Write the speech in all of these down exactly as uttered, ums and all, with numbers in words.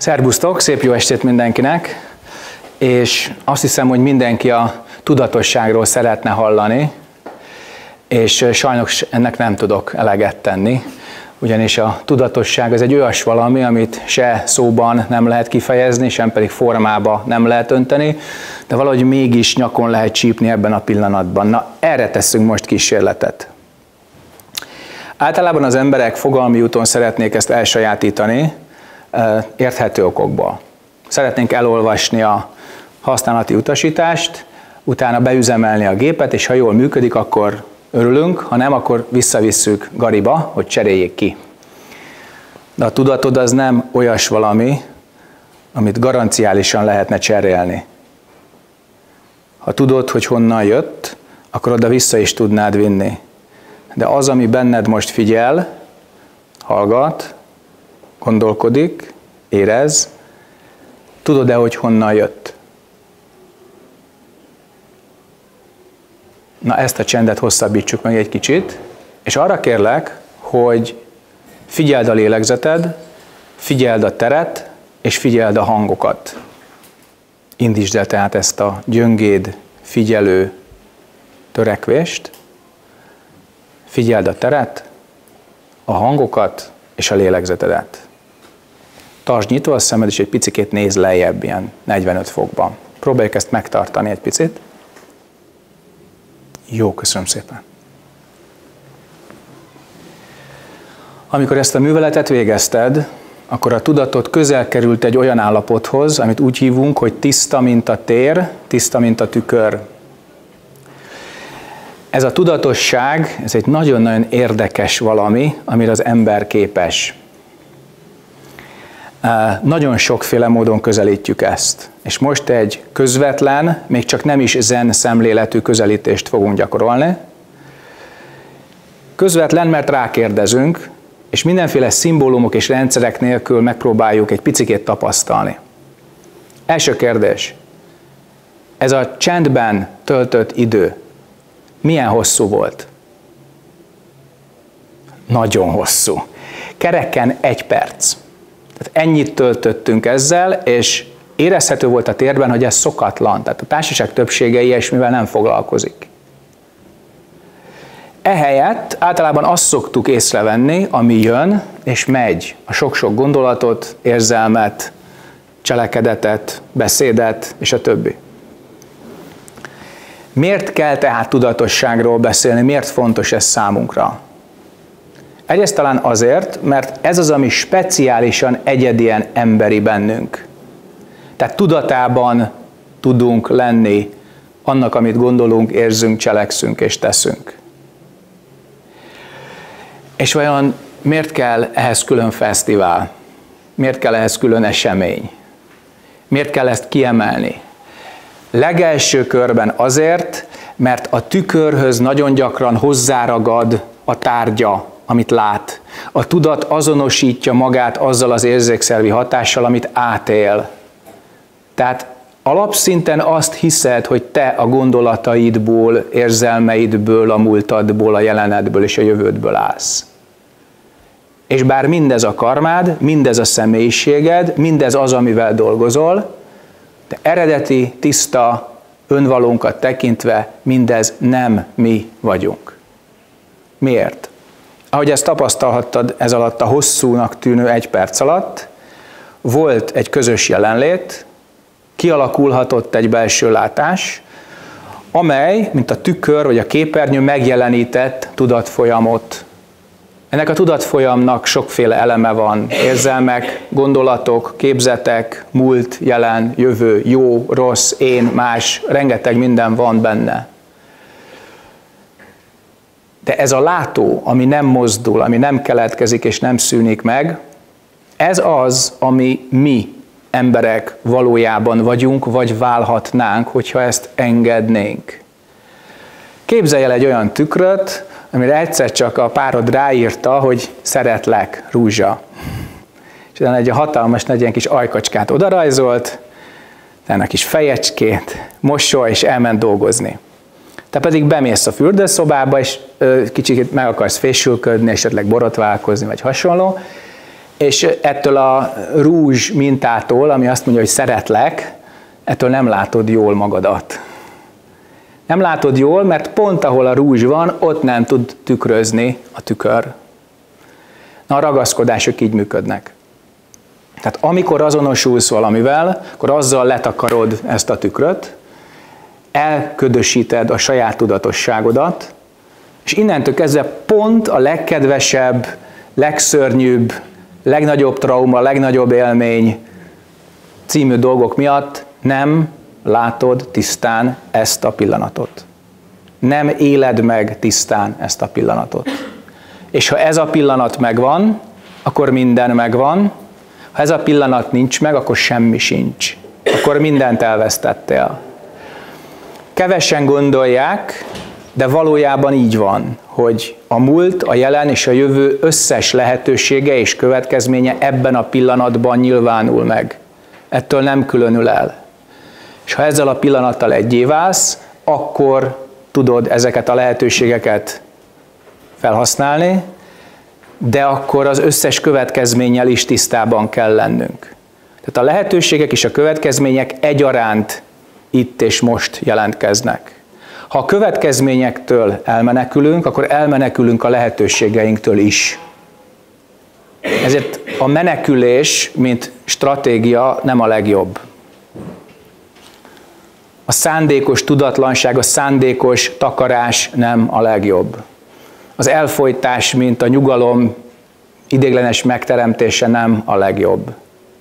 Szerbusztok, szép jó estét mindenkinek, és azt hiszem, hogy mindenki a tudatosságról szeretne hallani, és sajnos ennek nem tudok eleget tenni, ugyanis a tudatosság az egy olyas valami, amit se szóban nem lehet kifejezni, sem pedig formába nem lehet önteni, de valahogy mégis nyakon lehet csípni ebben a pillanatban. Na, erre tesszünk most kísérletet. Általában az emberek fogalmi úton szeretnék ezt elsajátítani, érthető okokból. Szeretnénk elolvasni a használati utasítást, utána beüzemelni a gépet, és ha jól működik, akkor örülünk, ha nem, akkor visszavisszük Gariba, hogy cseréljék ki. De a tudatod az nem olyas valami, amit garanciálisan lehetne cserélni. Ha tudod, hogy honnan jött, akkor oda vissza is tudnád vinni. De az, ami benned most figyel, hallgat, gondolkodik, érez, tudod-e, hogy honnan jött? Na, ezt a csendet hosszabbítsuk meg egy kicsit, és arra kérlek, hogy figyeld a lélegzeted, figyeld a teret, és figyeld a hangokat. Indítsd el tehát ezt a gyöngéd, figyelő törekvést, figyeld a teret, a hangokat és a lélegzetedet. Tartsd nyitva a szemed, és egy picikét nézz lejjebb, ilyen negyvenöt fokban. Próbáljuk ezt megtartani egy picit. Jó, köszönöm szépen. Amikor ezt a műveletet végezted, akkor a tudatod közel került egy olyan állapothoz, amit úgy hívunk, hogy tiszta, mint a tér, tiszta, mint a tükör. Ez a tudatosság, ez egy nagyon-nagyon érdekes valami, amire az ember képes. Nagyon sokféle módon közelítjük ezt. És most egy közvetlen, még csak nem is zen szemléletű közelítést fogunk gyakorolni. Közvetlen, mert rákérdezünk, és mindenféle szimbólumok és rendszerek nélkül megpróbáljuk egy picikét tapasztalni. Első kérdés. Ez a csendben töltött idő milyen hosszú volt? Nagyon hosszú. Kereken egy perc. Tehát ennyit töltöttünk ezzel, és érezhető volt a térben, hogy ez szokatlan. Tehát a társaság többsége ilyesmivel nem foglalkozik. Ehelyett általában azt szoktuk észrevenni, ami jön és megy. A sok-sok gondolatot, érzelmet, cselekedetet, beszédet és a többi. Miért kell tehát tudatosságról beszélni? Miért fontos ez számunkra? Egyrészt talán azért, mert ez az, ami speciálisan egyedien emberi bennünk. Tehát tudatában tudunk lenni annak, amit gondolunk, érzünk, cselekszünk és teszünk. És vajon miért kell ehhez külön fesztivál? Miért kell ehhez külön esemény? Miért kell ezt kiemelni? Legelső körben azért, mert a tükörhöz nagyon gyakran hozzáragad a tárgya, amit lát. A tudat azonosítja magát azzal az érzékszervi hatással, amit átél. Tehát alapszinten azt hiszed, hogy te a gondolataidból, érzelmeidből, a múltadból, a jelenedből és a jövődből állsz. És bár mindez a karmád, mindez a személyiséged, mindez az, amivel dolgozol, de eredeti, tiszta önvalónkat tekintve mindez nem mi vagyunk. Miért? Ahogy ezt tapasztalhattad ez alatt a hosszúnak tűnő egy perc alatt, volt egy közös jelenlét, kialakulhatott egy belső látás, amely, mint a tükör vagy a képernyő megjelenített tudatfolyamot. Ennek a tudatfolyamnak sokféle eleme van, érzelmek, gondolatok, képzetek, múlt, jelen, jövő, jó, rossz, én, más, rengeteg minden van benne. De ez a látó, ami nem mozdul, ami nem keletkezik és nem szűnik meg, ez az, ami mi emberek valójában vagyunk, vagy válhatnánk, hogyha ezt engednénk. Képzelj el egy olyan tükröt, amire egyszer csak a párod ráírta, hogy szeretlek, Rúzsa. És utána egy hatalmas nagy ilyen kis ajkacskát odarajzolt, utána kis fejecskét, mosoly, és elment dolgozni. Te pedig bemész a fürdőszobába, és kicsit meg akarsz fésülködni, esetleg borotválkozni, vagy hasonló, És ettől a rúzs mintától, ami azt mondja, hogy szeretlek, ettől nem látod jól magadat. Nem látod jól, mert pont ahol a rúzs van, ott nem tud tükrözni a tükör. Na, a ragaszkodások így működnek. Tehát amikor azonosulsz valamivel, akkor azzal letakarod ezt a tükröt, elködösíted a saját tudatosságodat, és innentől kezdve pont a legkedvesebb, legszörnyűbb, legnagyobb trauma, legnagyobb élmény című dolgok miatt nem látod tisztán ezt a pillanatot. Nem éled meg tisztán ezt a pillanatot. És ha ez a pillanat megvan, akkor minden megvan. Ha ez a pillanat nincs meg, akkor semmi sincs. Akkor mindent elvesztettél. Kevesen gondolják, de valójában így van, hogy a múlt, a jelen és a jövő összes lehetősége és következménye ebben a pillanatban nyilvánul meg. Ettől nem különül el. És ha ezzel a pillanattal egyé válsz, akkor tudod ezeket a lehetőségeket felhasználni, de akkor az összes következménnyel is tisztában kell lennünk. Tehát a lehetőségek és a következmények egyaránt itt és most jelentkeznek. Ha a következményektől elmenekülünk, akkor elmenekülünk a lehetőségeinktől is. Ezért a menekülés, mint stratégia nem a legjobb. A szándékos tudatlanság, a szándékos takarás nem a legjobb. Az elfojtás, mint a nyugalom ideiglenes megteremtése nem a legjobb.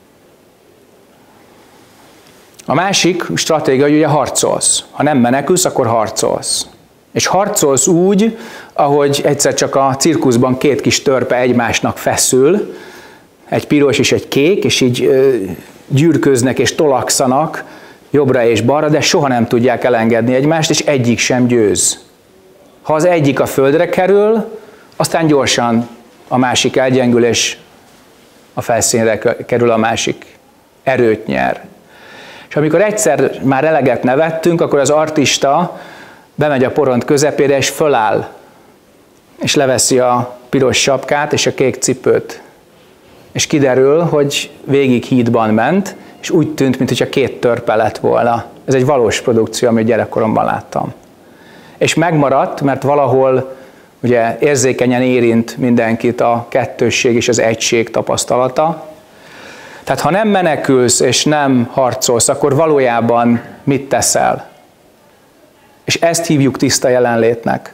A másik stratégia, hogy ugye harcolsz. Ha nem menekülsz, akkor harcolsz. És harcolsz úgy, ahogy egyszer csak a cirkuszban két kis törpe egymásnak feszül, egy piros és egy kék, és így gyűrköznek és tolakszanak jobbra és balra, de soha nem tudják elengedni egymást, és egyik sem győz. Ha az egyik a földre kerül, aztán gyorsan a másik elgyengül, és a felszínre kerül a másik. Erőt nyer. És amikor egyszer már eleget nevettünk, akkor az artista bemegy a porond közepére, és föláll, és leveszi a piros sapkát és a kék cipőt. És kiderül, hogy végig hídban ment, és úgy tűnt, mintha két törpe lett volna. Ez egy valós produkció, amit gyerekkoromban láttam. És megmaradt, mert valahol ugye érzékenyen érint mindenkit a kettősség és az egység tapasztalata. Tehát ha nem menekülsz és nem harcolsz, akkor valójában mit teszel? És ezt hívjuk tiszta jelenlétnek.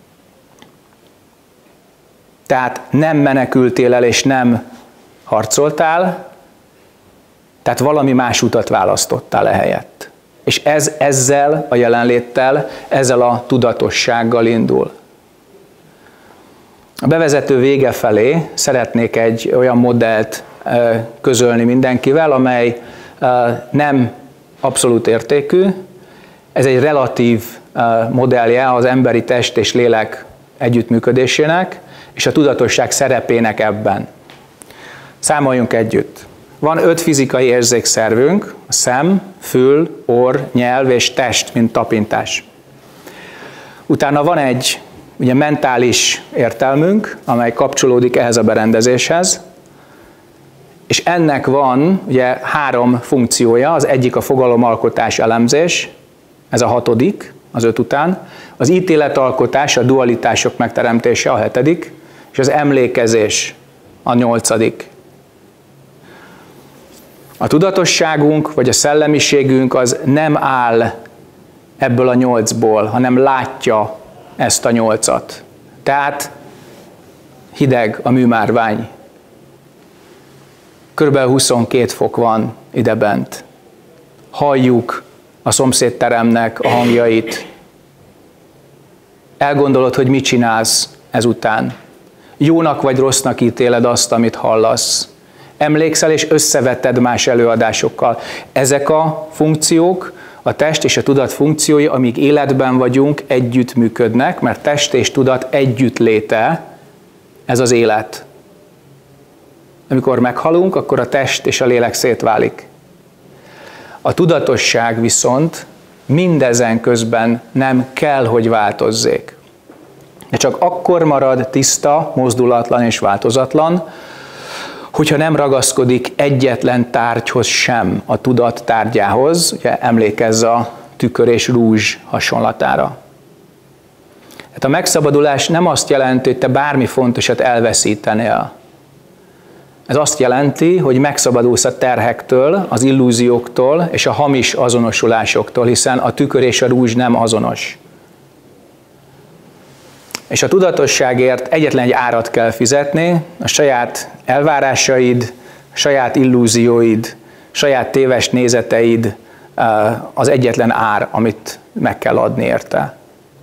Tehát nem menekültél el és nem harcoltál, tehát valami más utat választottál ehelyett. És ez ezzel a jelenléttel, ezzel a tudatossággal indul. A bevezető vége felé szeretnék egy olyan modellt közölni mindenkivel, amely nem abszolút értékű. Ez egy relatív modellje az emberi test és lélek együttműködésének, és a tudatosság szerepének ebben. Számoljunk együtt. Van öt fizikai érzékszervünk, a szem, fül, orr, nyelv és test, mint tapintás. Utána van egy ugye, mentális értelmünk, amely kapcsolódik ehhez a berendezéshez, és ennek van ugye, három funkciója, az egyik a fogalomalkotás, elemzés, ez a hatodik, az öt után, az ítéletalkotás, a dualitások megteremtése, a hetedik, és az emlékezés, a nyolcadik. A tudatosságunk, vagy a szellemiségünk az nem áll ebből a nyolcból, hanem látja ezt a nyolcat. Tehát hideg a műmárvány. Körülbelül huszonkét fok van idebent. Halljuk a szomszédteremnek a hangjait. Elgondolod, hogy mit csinálsz ezután. Jónak vagy rossznak ítéled azt, amit hallasz. Emlékszel és összevetted más előadásokkal. Ezek a funkciók, a test és a tudat funkciói, amíg életben vagyunk, együtt működnek, mert test és tudat együtt léte, ez az élet. Amikor meghalunk, akkor a test és a lélek szétválik. A tudatosság viszont mindezen közben nem kell, hogy változzék. De csak akkor marad tiszta, mozdulatlan és változatlan, hogyha nem ragaszkodik egyetlen tárgyhoz sem, a tudat tárgyához, ugye emlékezz a tükör és rúzs hasonlatára. Hát a megszabadulás nem azt jelenti, hogy te bármi fontosat elveszítenél. Ez azt jelenti, hogy megszabadulsz a terhektől, az illúzióktól és a hamis azonosulásoktól, hiszen a tükör és a rúzs nem azonos. És a tudatosságért egyetlen egy árat kell fizetni, a saját elvárásaid, a saját illúzióid, a saját téves nézeteid az egyetlen ár, amit meg kell adni érte.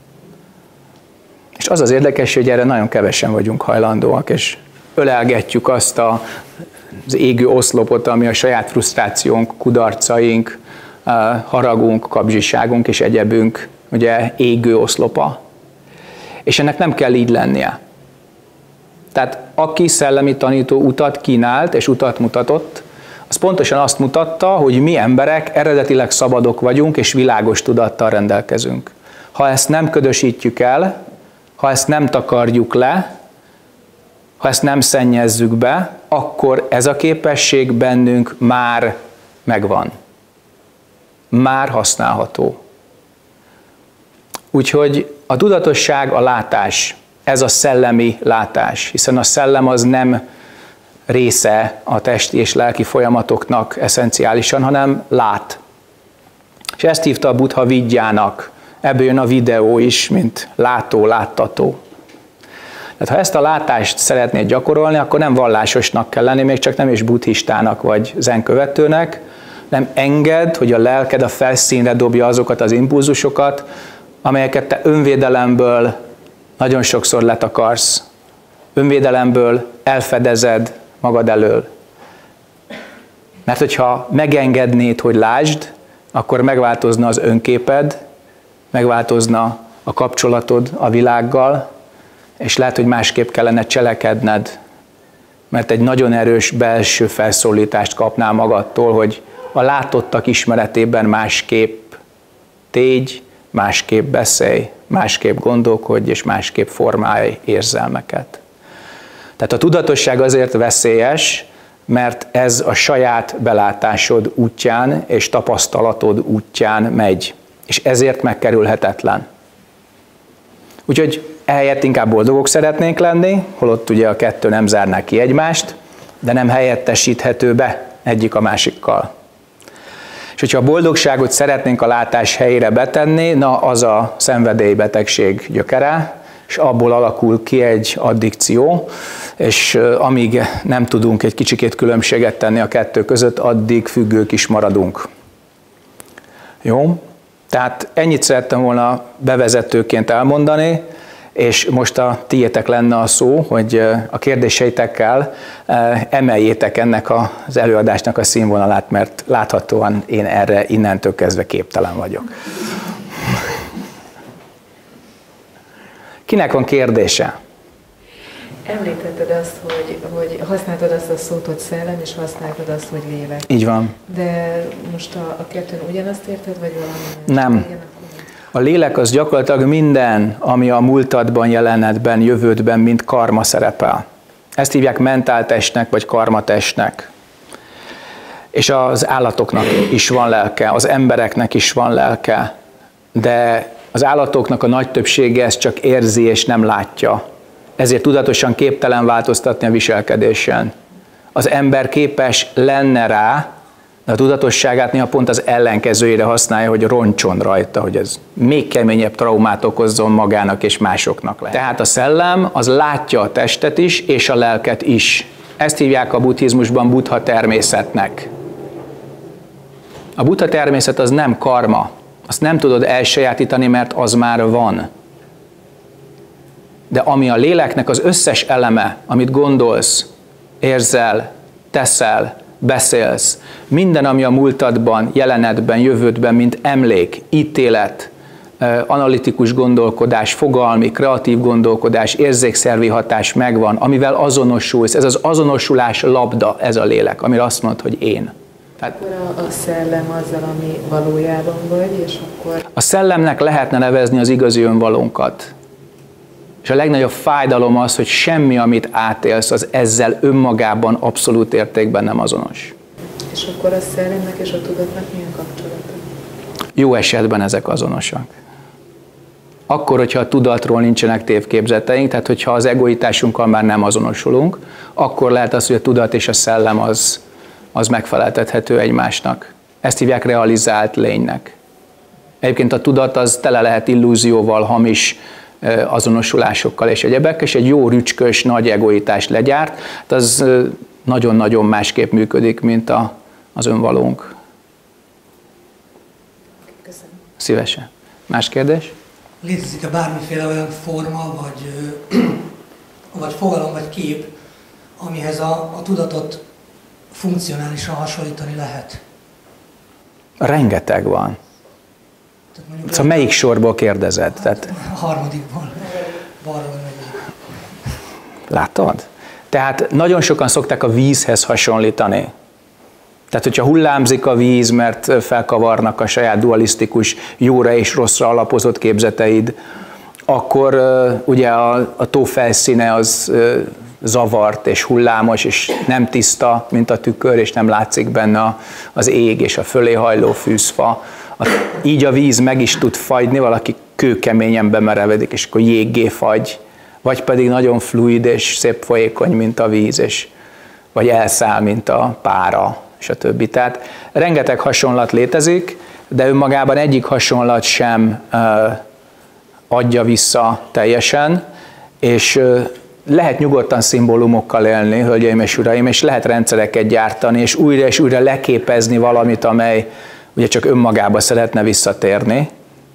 És az az érdekes, hogy erre nagyon kevesen vagyunk hajlandóak, és ölelgetjük azt a, az égő oszlopot, ami a saját frusztrációnk, kudarcaink, haragunk, kapzsiságunk és egyebünk, ugye égő oszlopa. És ennek nem kell így lennie. Tehát aki szellemi tanító utat kínált és utat mutatott, az pontosan azt mutatta, hogy mi emberek eredetileg szabadok vagyunk és világos tudattal rendelkezünk. Ha ezt nem ködösítjük el, ha ezt nem takarjuk le, ha ezt nem szennyezzük be, akkor ez a képesség bennünk már megvan. Már használható. Úgyhogy a tudatosság a látás, ez a szellemi látás, hiszen a szellem az nem része a testi és lelki folyamatoknak eszenciálisan, hanem lát. És ezt hívta a Buddha vigyának, ebből jön a videó is, mint látó, láttató. Tehát ha ezt a látást szeretnéd gyakorolni, akkor nem vallásosnak kell lenni, még csak nem is buddhistának vagy zenkövetőnek, nem engedd, hogy a lelked a felszínre dobja azokat az impulzusokat, amelyeket te önvédelemből nagyon sokszor letakarsz, önvédelemből elfedezed magad elől. Mert hogyha megengednéd, hogy lásd, akkor megváltozna az önképed, megváltozna a kapcsolatod a világgal, és lehet, hogy másképp kellene cselekedned, mert egy nagyon erős belső felszólítást kapnál magadtól, hogy a látottak ismeretében másképp tégy, másképp beszélj, másképp gondolkodj, és másképp formálj érzelmeket. Tehát a tudatosság azért veszélyes, mert ez a saját belátásod útján és tapasztalatod útján megy, és ezért megkerülhetetlen. Úgyhogy ehelyett inkább boldogok szeretnénk lenni, holott ugye a kettő nem zárná ki egymást, de nem helyettesíthető be egyik a másikkal. És hogyha a boldogságot szeretnénk a látás helyére betenni, na az a szenvedélybetegség gyökere, és abból alakul ki egy addikció, és amíg nem tudunk egy kicsikét különbséget tenni a kettő között, addig függők is maradunk. Jó? Tehát ennyit szerettem volna bevezetőként elmondani, és most a tiétek lenne a szó, hogy a kérdéseitekkel emeljétek ennek az előadásnak a színvonalát, mert láthatóan én erre innentől kezdve képtelen vagyok. Kinek van kérdése? Említetted azt, hogy, hogy használtad azt a szót, hogy szellem, és használtad azt, hogy lélek. Így van. De most a, a kettőn ugyanazt érted, vagy valami? Nem. A lélek az gyakorlatilag minden, ami a múltadban, jelenetben, jövődben, mint karma szerepel. Ezt hívják mentáltestnek, vagy karmatestnek. És az állatoknak is van lelke, az embereknek is van lelke, de az állatoknak a nagy többsége ezt csak érzi és nem látja. Ezért tudatosan képtelen változtatni a viselkedésen. Az ember képes lenne rá, de a tudatosságát néha pont az ellenkezőjére használja, hogy roncson rajta, hogy ez még keményebb traumát okozzon magának és másoknak lehet. Tehát a szellem az látja a testet is, és a lelket is. Ezt hívják a buddhizmusban Buddha természetnek. A Buddha természet az nem karma. Azt nem tudod elsajátítani, mert az már van. De ami a léleknek az összes eleme, amit gondolsz, érzel, teszel, beszélsz, minden, ami a múltadban, jelenetben, jövődben, mint emlék, ítélet, analitikus gondolkodás, fogalmi, kreatív gondolkodás, érzékszervi hatás megvan, amivel azonosulsz. Ez az azonosulás labda, ez a lélek, amire azt mondod, hogy én. Tehát akkor a, a szellem azzal, ami valójában vagy, és akkor... A szellemnek lehetne nevezni az igazi önvalónkat. És a legnagyobb fájdalom az, hogy semmi, amit átélsz, az ezzel önmagában abszolút értékben nem azonos. És akkor a szellemnek és a tudatnak milyen kapcsolata? Jó esetben ezek azonosak. Akkor, hogyha a tudatról nincsenek tévképzeteink, tehát hogyha az egoitásunkkal már nem azonosulunk, akkor lehet az, hogy a tudat és a szellem az, az megfeleltethető egymásnak. Ezt hívják realizált lénynek. Egyébként a tudat az tele lehet illúzióval, hamis azonosulásokkal és egyebek, és egy jó rücskös, nagy egoitást legyárt, az nagyon-nagyon másképp működik, mint a, az önvalónk. Köszönöm. Szívesen. Más kérdés? Létezik-e bármiféle olyan forma, vagy, vagy fogalom, vagy kép, amihez a, a tudatot funkcionálisan hasonlítani lehet? Rengeteg van. Szóval melyik sorból kérdezed? Hát, Tehát... A harmadikból. Balról megyek. Látod? Tehát nagyon sokan szokták a vízhez hasonlítani. Tehát, hogyha hullámzik a víz, mert felkavarnak a saját dualisztikus, jóra és rosszra alapozott képzeteid, akkor uh, ugye a, a tó felszíne az uh, zavart és hullámos, és nem tiszta, mint a tükör, és nem látszik benne az ég és a fölé hajló fűzfa. A, így a víz meg is tud fagyni, valaki kőkeményen bemerevedik, és akkor jéggé fagy, vagy pedig nagyon fluid és szép folyékony, mint a víz, és, vagy elszáll, mint a pára, és a többi. Tehát rengeteg hasonlat létezik, de önmagában egyik hasonlat sem uh, adja vissza teljesen, és uh, lehet nyugodtan szimbólumokkal élni, hölgyeim és uraim, és lehet rendszereket gyártani, és újra és újra leképezni valamit, amely ugye csak önmagába szeretne visszatérni.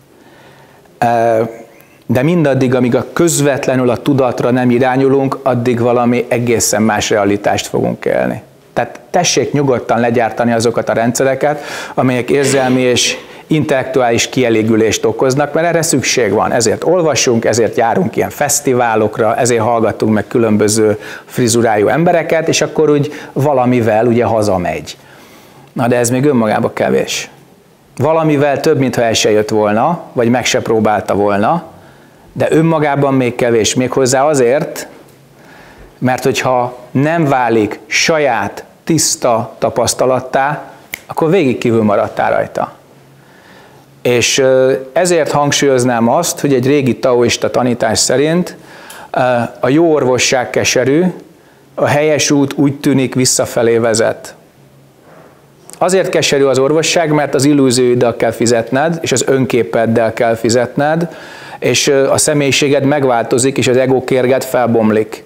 Uh, de mindaddig, amíg a közvetlenül a tudatra nem irányulunk, addig valami egészen más realitást fogunk élni. Tehát tessék nyugodtan legyártani azokat a rendszereket, amelyek érzelmi és intellektuális kielégülést okoznak, mert erre szükség van. Ezért olvasunk, ezért járunk ilyen fesztiválokra, ezért hallgatunk meg különböző frizurájú embereket, és akkor úgy valamivel ugye hazamegy. Na de ez még önmagában kevés. Valamivel több, mintha el se jött volna, vagy meg se próbálta volna, de önmagában még kevés. Méghozzá azért, mert hogyha nem válik saját, tiszta tapasztalattá, akkor végig kívül maradtál rajta. És ezért hangsúlyoznám azt, hogy egy régi taoista tanítás szerint a jó orvosság keserű, a helyes út úgy tűnik visszafelé vezet. Azért keserű az orvosság, mert az illúzióiddal kell fizetned, és az önképeddel kell fizetned, és a személyiséged megváltozik, és az egókérged felbomlik.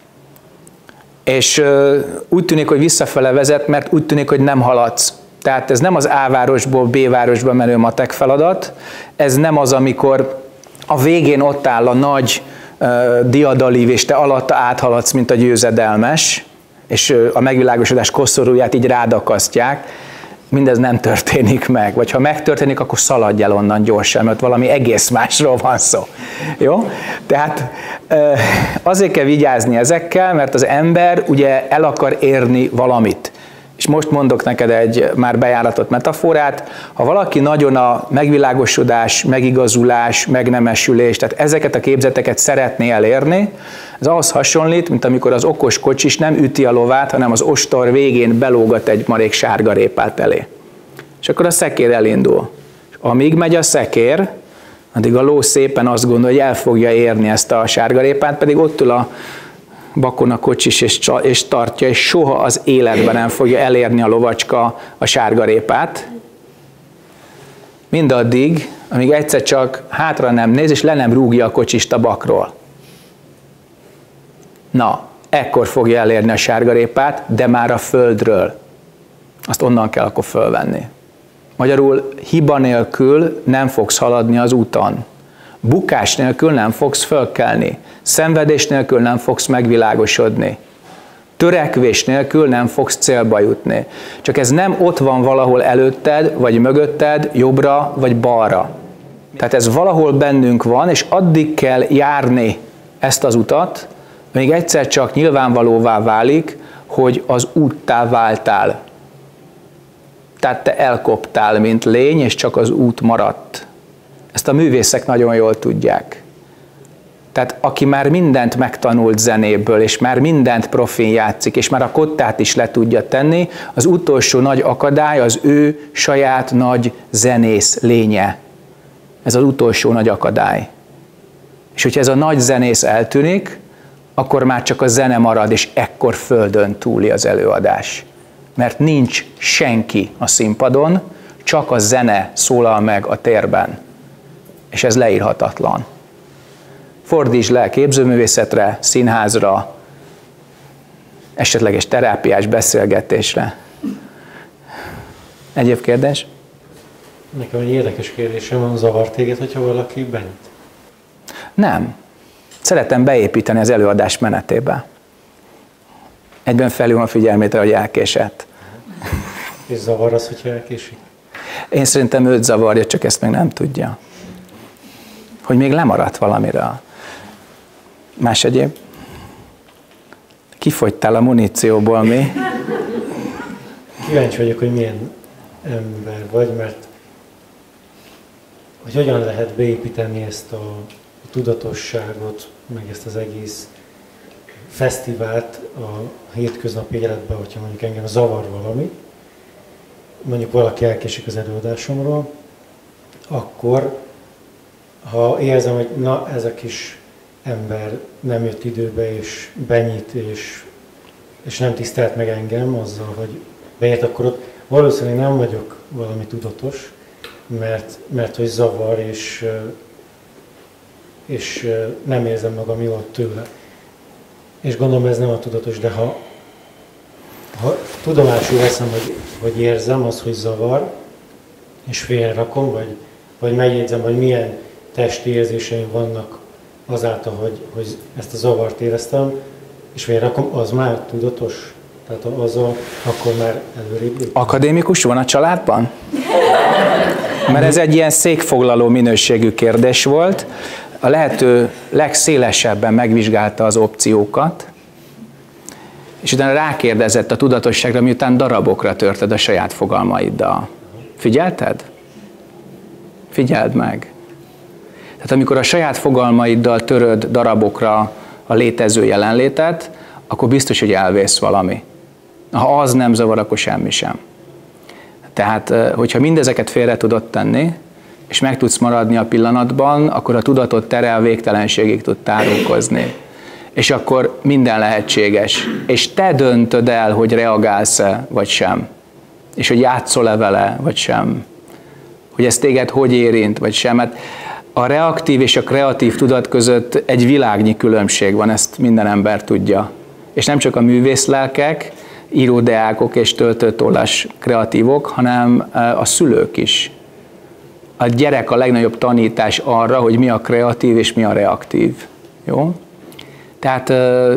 És úgy tűnik, hogy visszafele vezet, mert úgy tűnik, hogy nem haladsz. Tehát ez nem az A városból B városba menő matek feladat, ez nem az, amikor a végén ott áll a nagy uh, diadalív, és te alatta áthaladsz, mint a győzedelmes, és uh, a megvilágosodás koszorúját így rádakasztják. Mindez nem történik meg. Vagy ha megtörténik, akkor szaladj el onnan gyorsan, mert valami egész másról van szó. Jó? Tehát azért kell vigyázni ezekkel, mert az ember ugye el akar érni valamit. És most mondok neked egy már bejáratott metaforát. Ha valaki nagyon a megvilágosodás, megigazulás, megnemesülés, tehát ezeket a képzeteket szeretné elérni, ez ahhoz hasonlít, mint amikor az okos kocsis nem üti a lovát, hanem az ostor végén belógat egy marék sárgarépát elé. És akkor a szekér elindul. És amíg megy a szekér, addig a ló szépen azt gondolja, hogy el fogja érni ezt a sárgarépát, pedig ott ül a bakon a kocsis és, és tartja, és soha az életben nem fogja elérni a lovacska a sárgarépát. Mindaddig, amíg egyszer csak hátra nem néz, és le nem rúgja a kocsist a bakról. Na, ekkor fogja elérni a sárgarépát, de már a földről. Azt onnan kell akkor fölvenni. Magyarul hiba nélkül nem fogsz haladni az úton. Bukás nélkül nem fogsz fölkelni. Szenvedés nélkül nem fogsz megvilágosodni. Törekvés nélkül nem fogsz célba jutni. Csak ez nem ott van valahol előtted, vagy mögötted, jobbra, vagy balra. Tehát ez valahol bennünk van, és addig kell járni ezt az utat, még egyszer csak nyilvánvalóvá válik, hogy az úttá váltál. Tehát te elkoptál, mint lény, és csak az út maradt. Ezt a művészek nagyon jól tudják. Tehát aki már mindent megtanult zenéből, és már mindent profin játszik, és már a kottát is le tudja tenni, az utolsó nagy akadály az ő saját nagy zenész lénye. Ez az utolsó nagy akadály. És hogyha ez a nagy zenész eltűnik, akkor már csak a zene marad, és ekkor földön túli az előadás. Mert nincs senki a színpadon, csak a zene szólal meg a térben. És ez leírhatatlan. Fordítsd le képzőművészetre, színházra, esetleges terápiás beszélgetésre. Egyéb kérdés? Nekem egy érdekes kérdésem van, zavar téged, hogyha valaki bent? Nem. Szeretem beépíteni az előadás menetébe. Egyben felhívom a figyelmét, hogy elkésett. És zavar az, hogyha elkésik? Én szerintem őt zavarja, csak ezt még nem tudja. Hogy még lemaradt valamiről. Más egyéb? Kifogytál a munícióból, mi? Kíváncsi vagyok, hogy milyen ember vagy, mert hogy hogyan lehet beépíteni ezt a, a tudatosságot, meg ezt az egész fesztivált a hétköznapi életbe, hogyha mondjuk engem zavar valami, mondjuk valaki elkésik az előadásomról, akkor ha érzem, hogy na, ez a kis ember nem jött időbe, és benyit, és, és nem tisztelt meg engem azzal, hogy beért, akkor ott valószínűleg nem vagyok valami tudatos, mert, mert hogy zavar, és, és nem érzem magam jól tőle. És gondolom, ez nem a tudatos, de ha, ha tudomásul veszem, hogy, hogy érzem az, hogy zavar, és félrerakom, vagy, vagy megjegyzem, hogy milyen testi érzéseim vannak azáltal, hogy, hogy ezt a zavart éreztem, és félrerakom, az már tudatos. Tehát azzal akkor már előrébb léptem. Akadémikus van a családban? Mert ez egy ilyen székfoglaló minőségű kérdés volt. A lehető legszélesebben megvizsgálta az opciókat, és utána rákérdezett a tudatosságra, miután darabokra törted a saját fogalmaiddal. Figyelted? Figyeld meg. Tehát amikor a saját fogalmaiddal töröd darabokra a létező jelenlétet, akkor biztos, hogy elvész valami. Ha az nem zavar, akkor semmi sem. Tehát, hogyha mindezeket félre tudod tenni, és meg tudsz maradni a pillanatban, akkor a tudatot terel végtelenségig tud tárulkozni. És akkor minden lehetséges. És te döntöd el, hogy reagálsz-e, vagy sem. És hogy játszol-e vele, vagy sem. Hogy ez téged hogy érint, vagy sem. Hát a reaktív és a kreatív tudat között egy világnyi különbség van, ezt minden ember tudja. És nem csak a művészlelkek, íródeákok és töltőtollas kreatívok, hanem a szülők is. A gyerek a legnagyobb tanítás arra, hogy mi a kreatív és mi a reaktív. Jó? Tehát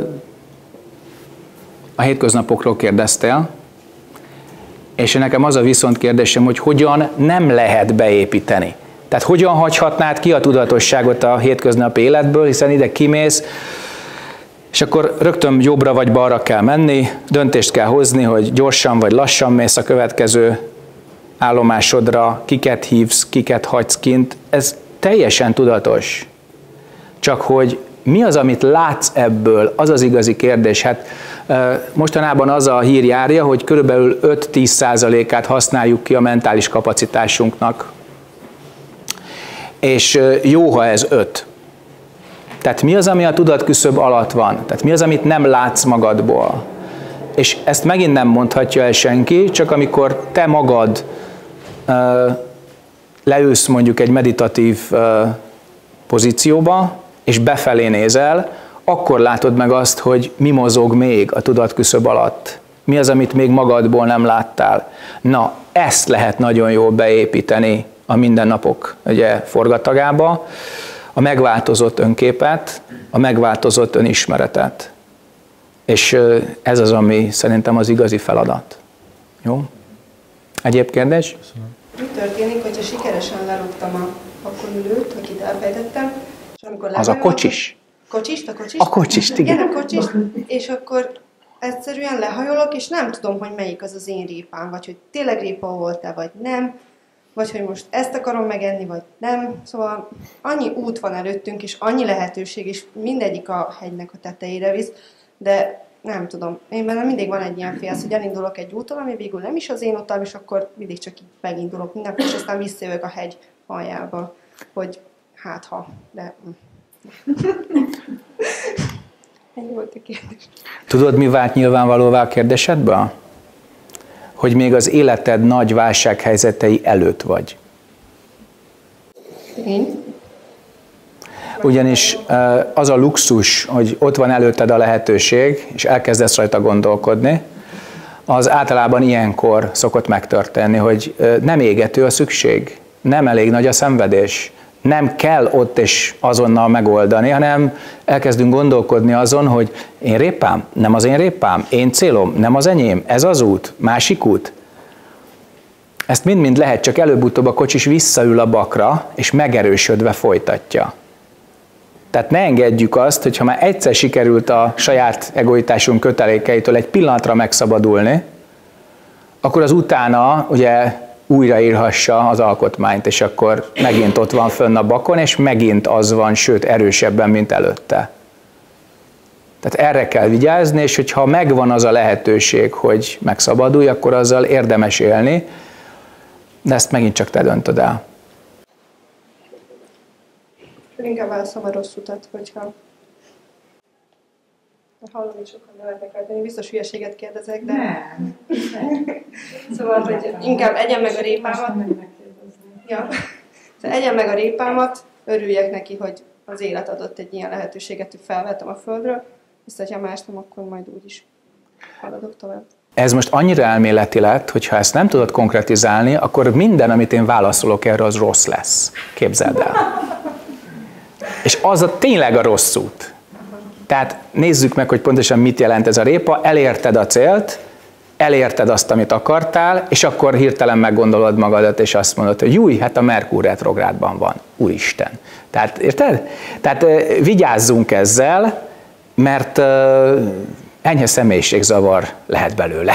a hétköznapokról kérdeztél, és nekem az a viszont kérdésem, hogy hogyan nem lehet beépíteni. Tehát hogyan hagyhatnád ki a tudatosságot a hétköznapi életből, hiszen ide kimész, és akkor rögtön jobbra vagy balra kell menni, döntést kell hozni, hogy gyorsan vagy lassan mész a következő állomásodra, kiket hívsz, kiket hagysz kint. Ez teljesen tudatos. Csak hogy mi az, amit látsz ebből, az az igazi kérdés. Hát mostanában az a hír járja, hogy körülbelül öt-tíz százalékát használjuk ki a mentális kapacitásunknak. És jó, ha ez öt. Tehát mi az, ami a tudatküszöb alatt van? Tehát mi az, amit nem látsz magadból? És ezt megint nem mondhatja el senki, csak amikor te magad uh, leülsz mondjuk egy meditatív uh, pozícióba, és befelé nézel, akkor látod meg azt, hogy mi mozog még a tudatküszöb alatt. Mi az, amit még magadból nem láttál. Na, ezt lehet nagyon jól beépíteni a mindennapok ugye, forgatagába, a megváltozott önképet, a megváltozott önismeretet. És ez az, ami szerintem az igazi feladat. Jó? Egyéb kérdés? Mi történik, hogyha sikeresen lerúgtam a akkulülőt, akit elfejtettem, és amikor az a kocsis. Kocsist, a kocsist? A kocsist, igen. Igen, a kocsist, és akkor egyszerűen lehajolok, és nem tudom, hogy melyik az az én répám, vagy hogy tényleg répa volt-e, vagy nem. vagy hogy most ezt akarom megenni, vagy nem. Szóval annyi út van előttünk, és annyi lehetőség, és mindegyik a hegynek a tetejére visz, de nem tudom. Én bennem mindig van egy ilyen félsz, hogy elindulok egy úton, ami végül nem is az én utam, és akkor mindig csak így megindulok mindenkor, és aztán visszajövök a hegy aljába, hogy hát ha, de... Ennyi volt a kérdés. Tudod, mi vált nyilvánvalóvá a kérdésedből? Hogy még az életed nagy válsághelyzetei előtt vagy. Én? Ugyanis az a luxus, hogy ott van előtted a lehetőség, és elkezdesz rajta gondolkodni, az általában ilyenkor szokott megtörténni, hogy nem égető a szükség, nem elég nagy a szenvedés, nem kell ott és azonnal megoldani, hanem elkezdünk gondolkodni azon, hogy én répám, nem az én répám, én célom, nem az enyém, ez az út, másik út. Ezt mind-mind lehet, csak előbb-utóbb a kocsis visszaül a bakra, és megerősödve folytatja. Tehát ne engedjük azt, hogyha már egyszer sikerült a saját egoitásunk kötelékeitől egy pillanatra megszabadulni, akkor az utána ugye újraírhassa az alkotmányt, és akkor megint ott van fönn a bakon, és megint az van, sőt erősebben, mint előtte. Tehát erre kell vigyázni, és hogyha megvan az a lehetőség, hogy megszabadulj, akkor azzal érdemes élni, de ezt megint csak te döntöd el. Inkább válaszom a rossz utat, hogyha hallom, hogy sokan nevetnek rajta, én biztos hülyeséget kérdezek, de... Nem. Szóval, hogy inkább egyen meg a répámat. Ja. Szóval egyen meg a répámat, örüljek neki, hogy az élet adott egy ilyen lehetőséget, hogy felvettem a földről, és hogyha más nem, akkor majd úgyis haladok tovább. Ez most annyira elméleti lett, hogy ha ezt nem tudod konkretizálni, akkor minden, amit én válaszolok erre, az rossz lesz. Képzeld el. És az a tényleg a rossz út. Tehát nézzük meg, hogy pontosan mit jelent ez a répa. Elérted a célt, elérted azt, amit akartál, és akkor hirtelen meggondolod magadat, és azt mondod, hogy júj, hát a Merkur retrográdban van. Úristen. Tehát, érted? Tehát vigyázzunk ezzel, mert enyhe személyiségzavar lehet belőle.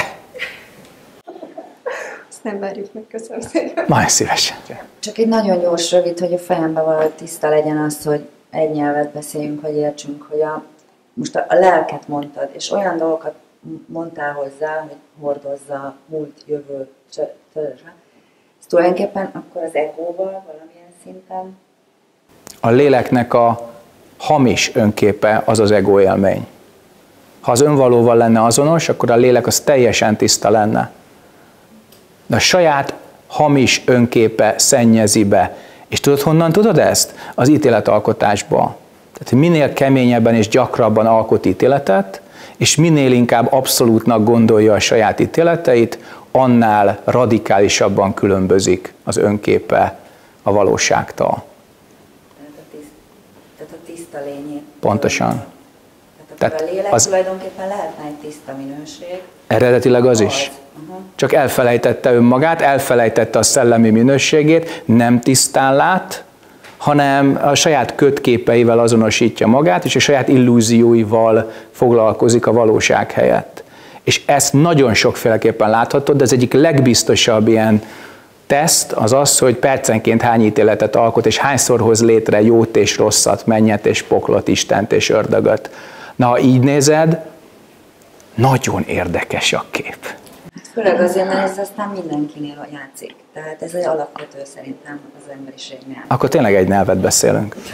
Ezt nem várjuk meg, köszönöm szépen. Nagyon szívesen. Csak egy nagyon gyors, rövid, hogy a fejemben valahogy tiszta legyen az, hogy egy nyelvet beszéljünk, hogy értsünk, hogy a, most a, a lelket mondtad, és olyan dolgokat mondtál hozzá, hogy hordozza múlt, jövő, ez tulajdonképpen akkor az egóval valamilyen szinten? A léleknek a hamis önképe az az ego élmény. Ha az önvalóval lenne azonos, akkor a lélek az teljesen tiszta lenne. De a saját hamis önképe szennyezi be. És tudod, honnan tudod ezt? Az ítéletalkotásból. Tehát minél keményebben és gyakrabban alkot ítéletet, és minél inkább abszolútnak gondolja a saját ítéleteit, annál radikálisabban különbözik az önképe a valóságtól. Tehát a, tiszt, tehát a tiszta lényét. Pontosan. Tehát, tehát a lélek az... tulajdonképpen lehetne egy tiszta minőség. Eredetileg az is. Uh-huh. Csak elfelejtette önmagát, elfelejtette a szellemi minőségét, nem tisztán lát, hanem a saját kötképeivel azonosítja magát, és a saját illúzióival foglalkozik a valóság helyett. És ezt nagyon sokféleképpen láthatod, de az egyik legbiztosabb ilyen teszt az az, hogy percenként hány ítéletet alkot, és hányszor hoz létre jót és rosszat, mennyet és poklot, Istent és ördögöt. Na, ha így nézed, nagyon érdekes a kép. Főleg azért, mert ez aztán mindenkinél játszik. Tehát ez egy alapvető szerintem az emberiségnél. Akkor tényleg egy nyelvet beszélünk. Oké,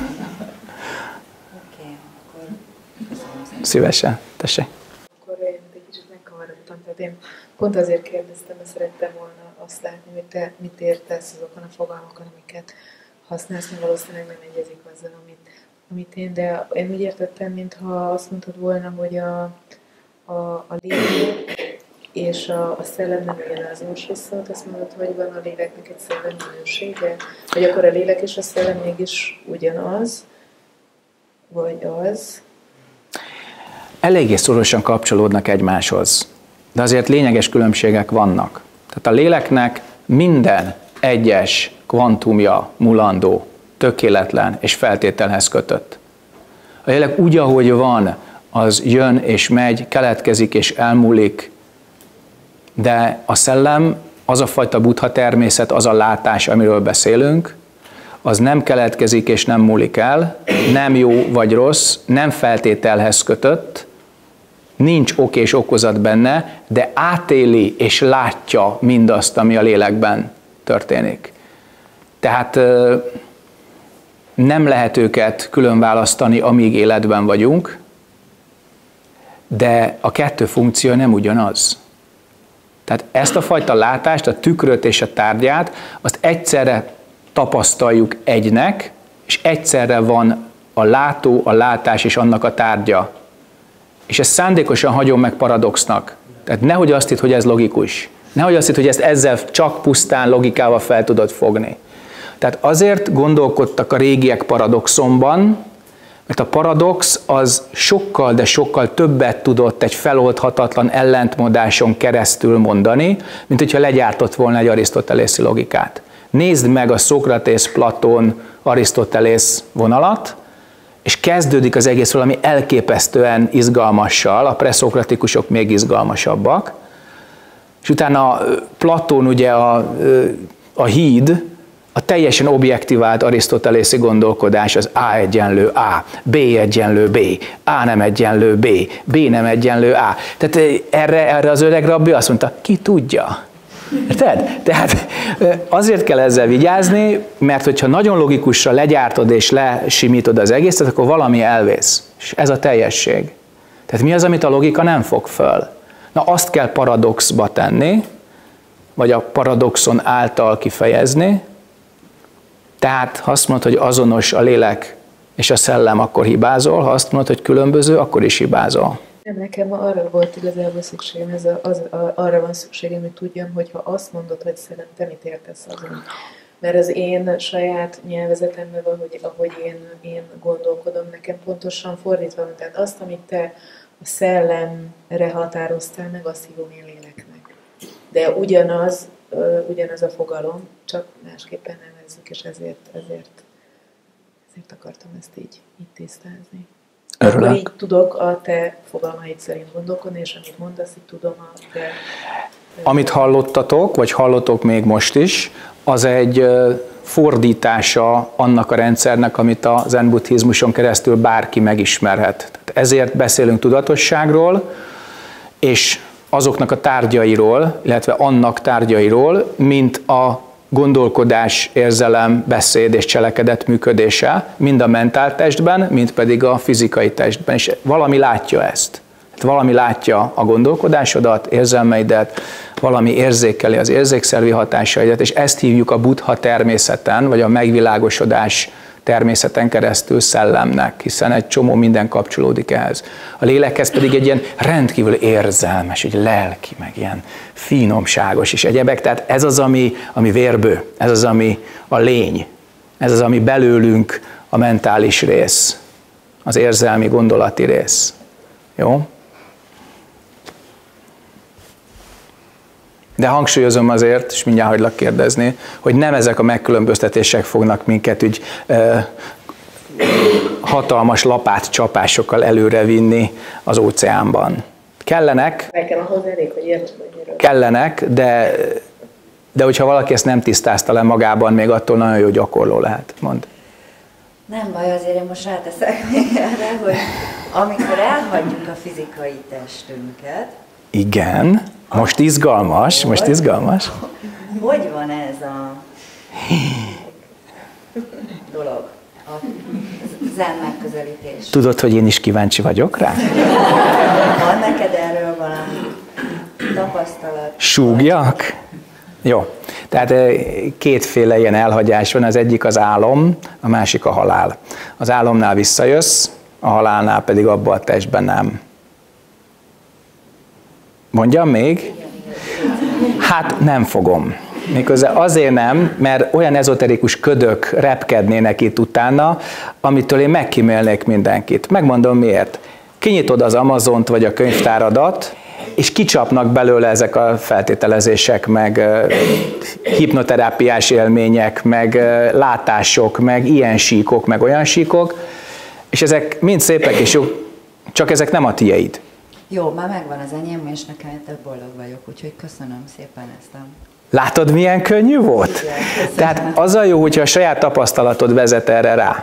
okay, akkor köszönöm szépen. Szívesen, tessék. Akkor én egy kicsit megkavarodtam, tehát én pont azért kérdeztem, mert szerettem volna azt látni, hogy te mit értesz azokon a fogalmakon, amiket használsz, mert valószínűleg nem egyezik azzal, amit, amit én, de én úgy értettem, mintha azt mondtad volna, hogy a, a, a lélek és a, a szellem nem ugyanazos viszont, azt mondod, hogy van a léleknek egy szellem minősége, vagy akkor a lélek és a szellem mégis ugyanaz, vagy az? Eléggé szorosan kapcsolódnak egymáshoz, de azért lényeges különbségek vannak. Tehát a léleknek minden egyes kvantumja mulandó, tökéletlen és feltételhez kötött. A lélek úgy, ahogy van, az jön és megy, keletkezik és elmúlik, de a szellem az a fajta buddha természet, az a látás, amiről beszélünk, az nem keletkezik és nem múlik el, nem jó vagy rossz, nem feltételhez kötött, nincs ok és okozat benne, de átéli és látja mindazt, ami a lélekben történik. Tehát nem lehet őket külön választani, amíg életben vagyunk, de a kettő funkció nem ugyanaz. Tehát ezt a fajta látást, a tükröt és a tárgyát, azt egyszerre tapasztaljuk egynek, és egyszerre van a látó, a látás és annak a tárgya. És ezt szándékosan hagyom meg paradoxnak. Tehát nehogy azt hidd, hogy ez logikus. Nehogy azt hidd, hogy ezt ezzel csak pusztán logikával fel tudod fogni. Tehát azért gondolkodtak a régiek paradoxonban, mert a paradox az sokkal, de sokkal többet tudott egy feloldhatatlan ellentmondáson keresztül mondani, mint hogyha legyártott volna egy arisztotelészi logikát. Nézd meg a Szokratész, Platón, Arisztotelész vonalat, és kezdődik az egész valami elképesztően izgalmassal, a preszokratikusok még izgalmasabbak, és utána Platón ugye a, a híd, a teljesen objektivált arisztotelészi gondolkodás az A egyenlő A, B egyenlő B, A nem egyenlő B, B nem egyenlő A. Tehát erre, erre az öreg rabbi azt mondta, ki tudja. Érted? Tehát azért kell ezzel vigyázni, mert hogyha nagyon logikusra legyártod és lesimítod az egészet, akkor valami elvész. És ez a teljesség. Tehát mi az, amit a logika nem fog föl? Na azt kell paradoxba tenni, vagy a paradoxon által kifejezni. Tehát ha azt mondod, hogy azonos a lélek és a szellem, akkor hibázol, ha azt mondod, hogy különböző, akkor is hibázol. Nem, nekem arra volt igazából szükségem, ez a, az, a, arra van szükségem, hogy tudjam, hogy ha azt mondod, hogy szellem, te mit értesz azon. Mert az én saját nyelvezetemben van, hogy ahogy én, én gondolkodom, nekem pontosan fordítva van. Tehát azt, amit te a szellemre határoztál meg, azt hívom én léleknek. De ugyanaz, ugyanaz a fogalom, csak másképpen nevezzük, és ezért, ezért, ezért akartam ezt így, így tisztázni. Örülök. Akkor így tudok a te fogalmaid szerint gondolkodni, és amit mondasz, így tudom a te... Amit hallottatok, vagy hallottok még most is, az egy fordítása annak a rendszernek, amit a zen buddhizmuson keresztül bárki megismerhet. Tehát ezért beszélünk tudatosságról, és azoknak a tárgyairól, illetve annak tárgyairól, mint a gondolkodás, érzelem, beszéd és cselekedet működése, mind a mentáltestben, mind pedig a fizikai testben. És valami látja ezt. Valami látja a gondolkodásodat, érzelmeidet, valami érzékeli az érzékszervi hatásaidat, és ezt hívjuk a buddha természeten, vagy a megvilágosodás természeten keresztül szellemnek, hiszen egy csomó minden kapcsolódik ehhez. A lélekhez pedig egy ilyen rendkívül érzelmes, egy lelki, meg ilyen finomságos és egyebek, tehát ez az, ami, ami vérbő, ez az, ami a lény, ez az, ami belőlünk a mentális rész, az érzelmi, gondolati rész. Jó? De hangsúlyozom azért, és mindjárt hagylak kérdezni, hogy nem ezek a megkülönböztetések fognak minket úgy ö, hatalmas lapátcsapásokkal előrevinni az óceánban. Kellenek, Nekem ahhoz elég, hogy értsd, hogy miről. kellenek, de, de hogyha valaki ezt nem tisztázta le magában, még attól nagyon jó gyakorló lehet. Mondd. Nem baj, azért én most ráteszek még erre, hogy amikor elhagyjuk a fizikai testünket, Igen, most izgalmas, most izgalmas. hogy van ez a dolog, a zen megközelítés? Tudod, hogy én is kíváncsi vagyok rá? Van neked erről valami tapasztalat? Súgjak? Jó. Tehát kétféle ilyen elhagyás van, az egyik az álom, a másik a halál. Az álomnál visszajössz, a halálnál pedig abban a testben nem. Mondjam még? Hát nem fogom. Méghozzá azért nem, mert olyan ezoterikus ködök repkednének itt utána, amitől én megkímélnék mindenkit. Megmondom miért. Kinyitod az Amazont vagy a könyvtáradat, és kicsapnak belőle ezek a feltételezések, meg uh, hipnoterápiás élmények, meg uh, látások, meg ilyen síkok, meg olyan síkok, és ezek mind szépek és jók, csak ezek nem a tiéd. Jó, már megvan az enyém, és nekem több boldog vagyok, úgyhogy köszönöm szépen ezt a Látod, milyen könnyű volt? Igen, Tehát az a jó, hogyha a saját tapasztalatod vezet erre rá.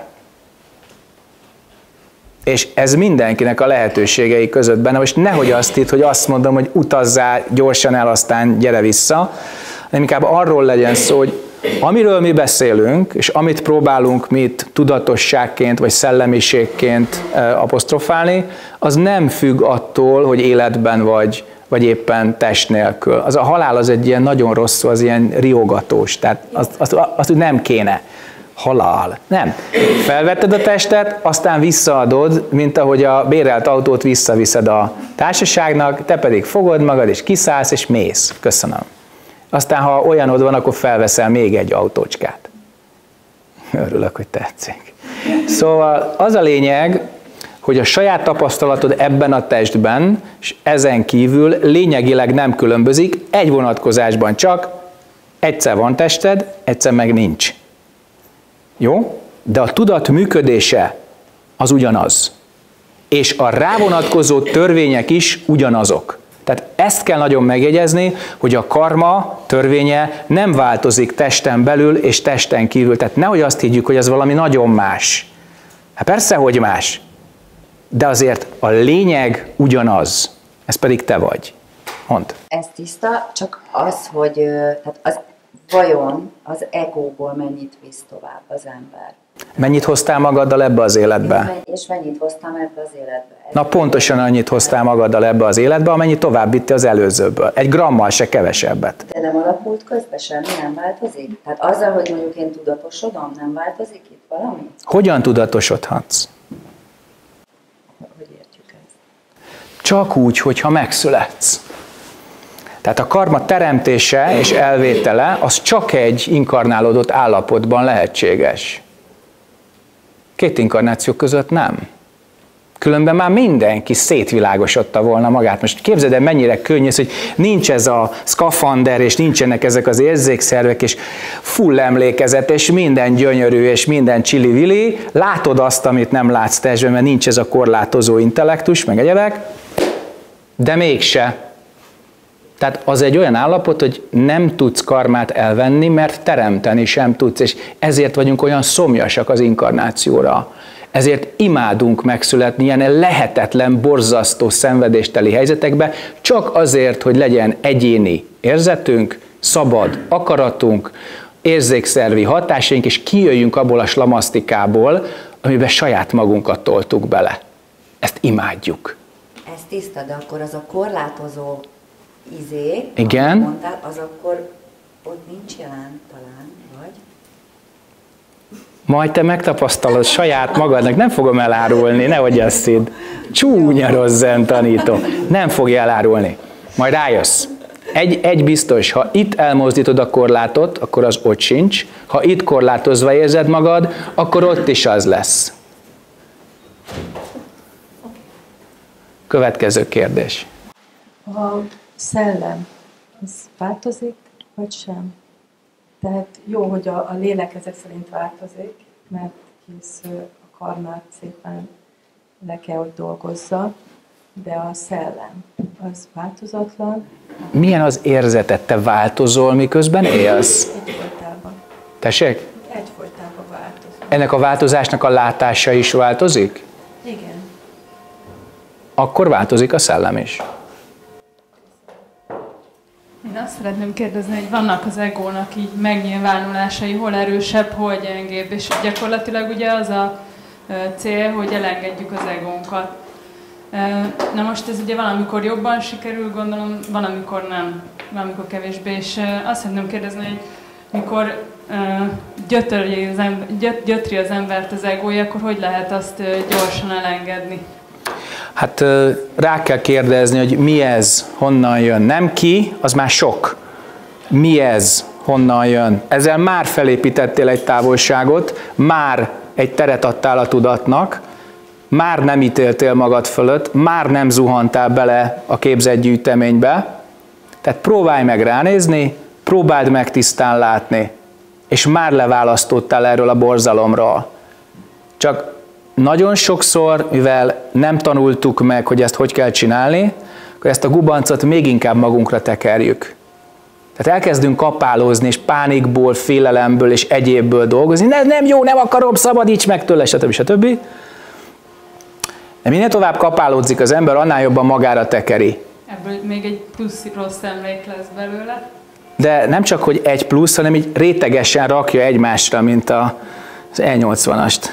És ez mindenkinek a lehetőségei között benne. Most nehogy azt itt, hogy azt mondom, hogy utazzál gyorsan el, aztán gyere vissza, hanem inkább arról legyen szó, hogy amiről mi beszélünk, és amit próbálunk mi itt tudatosságként vagy szellemiségként apostrofálni, az nem függ attól, hogy életben vagy, vagy éppen test nélkül. Az a halál az egy ilyen nagyon rossz, az ilyen riogatós, tehát azt, azt, azt nem kéne. Halál. Nem. Felvetted a testet, aztán visszaadod, mint ahogy a bérelt autót visszaviszed a társaságnak, te pedig fogod magad, és kiszállsz, és mész. Köszönöm. Aztán, ha olyanod van, akkor felveszel még egy autócskát. Örülök, hogy tetszik. Szóval az a lényeg, hogy a saját tapasztalatod ebben a testben, és ezen kívül lényegileg nem különbözik, egy vonatkozásban csak, egyszer van tested, egyszer meg nincs. Jó? De a tudat működése az ugyanaz. És a rávonatkozó törvények is ugyanazok. Tehát ezt kell nagyon megjegyezni, hogy a karma törvénye nem változik testen belül és testen kívül. Tehát nehogy azt higgyük, hogy ez valami nagyon más. Hát persze, hogy más. De azért a lényeg ugyanaz. Ez pedig te vagy. Mondd. Ez tiszta, csak az, hogy tehát az, vajon az egóból mennyit visz tovább az ember. Mennyit hoztál magaddal ebbe az életbe? És mennyit hoztam ebbe az életbe? Ez Na pontosan annyit hoztál magaddal ebbe az életbe, amennyit tovább vitte az előzőből. Egy grammal se kevesebbet. De nem alakult közben semmi, nem változik? Tehát azzal, hogy mondjuk én tudatosodom, nem változik itt valami? Hogyan tudatosodhatsz? Hogy értjük ezt? Csak úgy, hogyha megszületsz. Tehát a karma teremtése és elvétele az csak egy inkarnálódott állapotban lehetséges. Két inkarnáció között nem. Különben már mindenki szétvilágosodta volna magát. Most képzeld el, mennyire könnyű, hogy nincs ez a szkafander, és nincsenek ezek az érzékszervek, és full emlékezet, és minden gyönyörű, és minden csili-vili. Látod azt, amit nem látsz testben, mert nincs ez a korlátozó intellektus, meg egyebek, de mégse. Tehát az egy olyan állapot, hogy nem tudsz karmát elvenni, mert teremteni sem tudsz, és ezért vagyunk olyan szomjasak az inkarnációra. Ezért imádunk megszületni ilyen lehetetlen, borzasztó, szenvedésteli helyzetekbe, csak azért, hogy legyen egyéni érzetünk, szabad akaratunk, érzékszervi hatásaink, és kijöjjünk abból a slamasztikából, amiben saját magunkat toltuk bele. Ezt imádjuk. Ez tiszta, de akkor az a korlátozó izé, igen, mondtál, az akkor ott nincs jelen talán, vagy? Majd te megtapasztalod saját magadnak, nem fogom elárulni, nehogy azt hidd. Csúnya rossz zen tanító. Nem fogja elárulni. Majd rájössz. Egy, egy biztos, ha itt elmozdítod a korlátot, akkor az ott sincs. Ha itt korlátozva érzed magad, akkor ott is az lesz. Következő kérdés. A szellem, ez változik, vagy sem? Tehát jó, hogy a, a lélek ezek szerint változik, mert hisz a karmát szépen le kell, hogy dolgozza, de a szellem az változatlan. Milyen az érzeted? Te változol, miközben élsz? Egyfolytában. Tessék? Egyfolytában változik. Ennek a változásnak a látása is változik? Igen. Akkor változik a szellem is. Én azt szeretném kérdezni, hogy vannak az egónak így megnyilvánulásai, hol erősebb, hol gyengébb, és gyakorlatilag ugye az a cél, hogy elengedjük az egónkat. Na most ez ugye valamikor jobban sikerül, gondolom, valamikor nem, valamikor kevésbé, és azt szeretném kérdezni, hogy mikor gyötri az, ember, gyötri az embert az egója, akkor hogy lehet azt gyorsan elengedni? Hát rá kell kérdezni, hogy mi ez, honnan jön. Nem ki, az már sok. Mi ez, honnan jön. Ezzel már felépítettél egy távolságot, már egy teret adtál a tudatnak, már nem ítéltél magad fölött, már nem zuhantál bele a képzett gyűjteménybe. Tehát próbálj meg ránézni, próbáld meg tisztán látni, és már leválasztottál erről a borzalomról. Csak nagyon sokszor, mivel nem tanultuk meg, hogy ezt hogy kell csinálni, akkor ezt a gubancot még inkább magunkra tekerjük. Tehát elkezdünk kapálózni, és pánikból, félelemből és egyébből dolgozni. Ne, nem jó, nem akarom, szabadíts meg tőle, stb. stb. De minél tovább kapálódzik az ember, annál jobban magára tekeri. Ebből még egy plusz rossz emlék lesz belőle. De nem csak, hogy egy plusz, hanem így rétegesen rakja egymásra, mint az E nyolcvanast.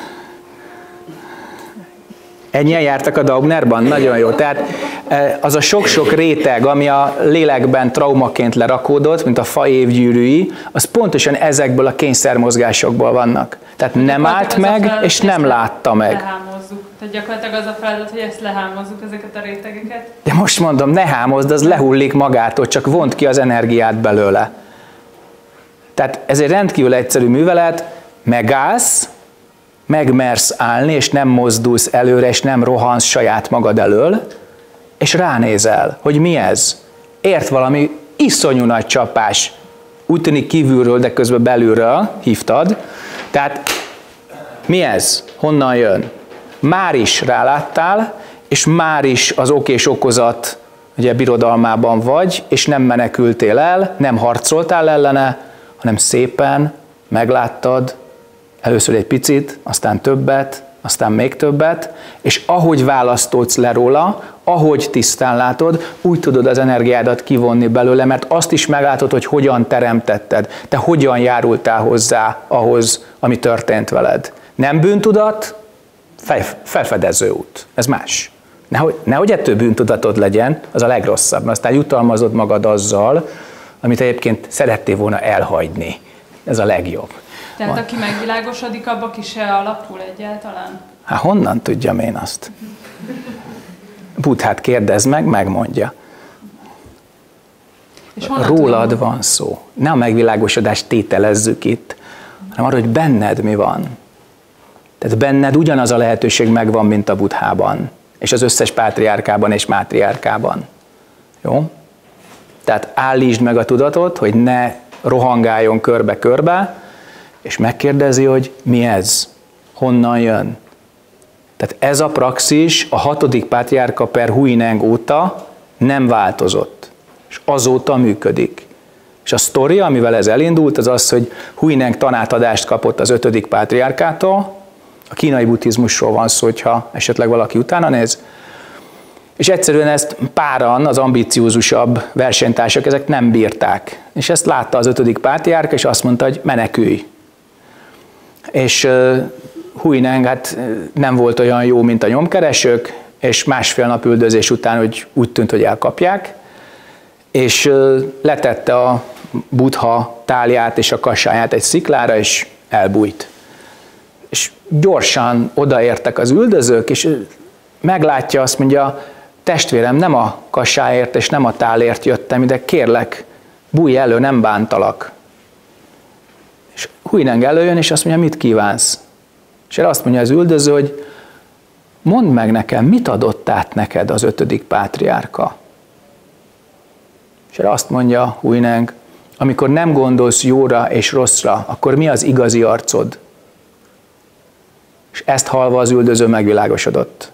Ennyien jártak a Daubnerban? Nagyon jó. Tehát az a sok-sok réteg, ami a lélekben traumaként lerakódott, mint a fa évgyűrűi, az pontosan ezekből a kényszermozgásokból vannak. Tehát nem állt meg, és nem látta meg. Lehámozzuk. Tehát gyakorlatilag az a feladat, hogy ezt lehámozzuk, ezeket a rétegeket. De most mondom, ne hámozd, az lehullik magától, csak vont ki az energiát belőle. Tehát ez egy rendkívül egyszerű művelet, megállsz, megmersz állni, és nem mozdulsz előre, és nem rohansz saját magad elől, és ránézel, hogy mi ez. Ért valami iszonyú nagy csapás. Úgy tűnik kívülről, de közben belülről hívtad. Tehát mi ez? Honnan jön? Már is ráláttál, és már is az ok és okozat ugye, birodalmában vagy, és nem menekültél el, nem harcoltál ellene, hanem szépen megláttad, először egy picit, aztán többet, aztán még többet, és ahogy választódsz le róla, ahogy tisztán látod, úgy tudod az energiádat kivonni belőle, mert azt is meglátod, hogy hogyan teremtetted, te hogyan járultál hozzá ahhoz, ami történt veled. Nem bűntudat, felfedező út. Ez más. Nehogy, nehogy ettől bűntudatod legyen, az a legrosszabb, mert aztán jutalmazod magad azzal, amit egyébként szerettél volna elhagyni. Ez a legjobb. Tehát aki megvilágosodik, abba ki se alapul egyáltalán? Hát honnan tudjam én azt? Buddhát kérdezd meg, megmondja. És rólad tudom? Van szó. Ne a megvilágosodást tételezzük itt, hanem arra, hogy benned mi van. Tehát benned ugyanaz a lehetőség megvan, mint a Buddhában, és az összes pátriárkában és mátriárkában. Jó? Tehát állítsd meg a tudatot, hogy ne rohangáljon körbe-körbe, és megkérdezi, hogy mi ez, honnan jön. Tehát ez a praxis a hatodik pátriárka per Huineng óta nem változott, és azóta működik. És a sztori, amivel ez elindult, az az, hogy Huineng tanátadást kapott az ötödik pátriárkától, a kínai buddhizmusról van szó, hogyha esetleg valaki utána néz, és egyszerűen ezt páran, az ambiciózusabb versenytársak, ezek nem bírták. És ezt látta az ötödik pátriárka, és azt mondta, hogy menekülj. És uh, Huineng hát nem volt olyan jó, mint a nyomkeresők, és másfél nap üldözés után hogy úgy tűnt, hogy elkapják, és uh, letette a Buddha tálját és a kasáját egy sziklára, és elbújt. És gyorsan odaértek az üldözők, és meglátja, azt mondja, testvérem, nem a kasáért és nem a tálért jöttem ide, kérlek, bújj elő, nem bántalak. És Huineng előjön, és azt mondja, mit kívánsz? És erre azt mondja az üldöző, hogy mondd meg nekem, mit adott át neked az ötödik pátriárka? És erre azt mondja Huineng, amikor nem gondolsz jóra és rosszra, akkor mi az igazi arcod? És ezt hallva az üldöző megvilágosodott.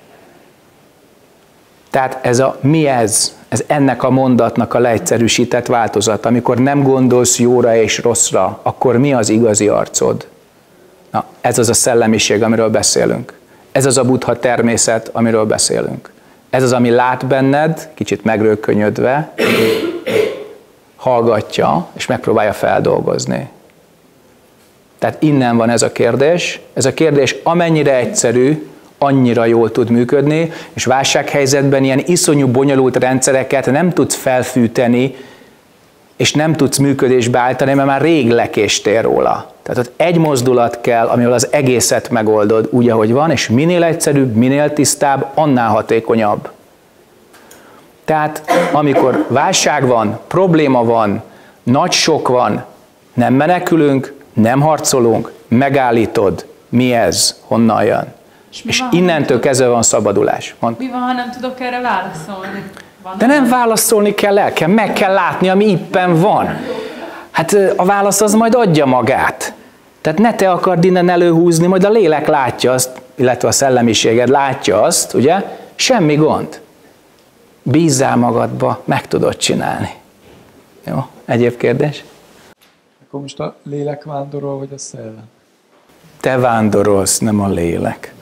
Tehát ez a mi ez? Ez ennek a mondatnak a leegyszerűsített változat. Amikor nem gondolsz jóra és rosszra, akkor mi az igazi arcod? Na, ez az a szellemiség, amiről beszélünk. Ez az a Buddha természet, amiről beszélünk. Ez az, ami lát benned, kicsit megrőkönyödve, hallgatja, és megpróbálja feldolgozni. Tehát innen van ez a kérdés. Ez a kérdés amennyire egyszerű, annyira jól tud működni, és válsághelyzetben ilyen iszonyú bonyolult rendszereket nem tudsz felfűteni, és nem tudsz működésbe állítani, mert már rég lekéstél róla. Tehát ott egy mozdulat kell, amivel az egészet megoldod úgy, ahogy van, és minél egyszerűbb, minél tisztább, annál hatékonyabb. Tehát amikor válság van, probléma van, nagy sok van, nem menekülünk, nem harcolunk, megállítod, mi ez, honnan jön. És, és van, innentől kezdve van szabadulás. Mond. Mi van, ha nem tudok erre válaszolni? Van De nem válaszolni kell, el kell, meg kell látni, ami éppen van. Hát a válasz az majd adja magát. Tehát ne te akard innen előhúzni, majd a lélek látja azt, illetve a szellemiséged látja azt, ugye? Semmi gond. Bízzál magadba, meg tudod csinálni. Jó? Egyéb kérdés? Akkor most a lélek vándorol, vagy a szellem? Te vándorolsz, nem a lélek.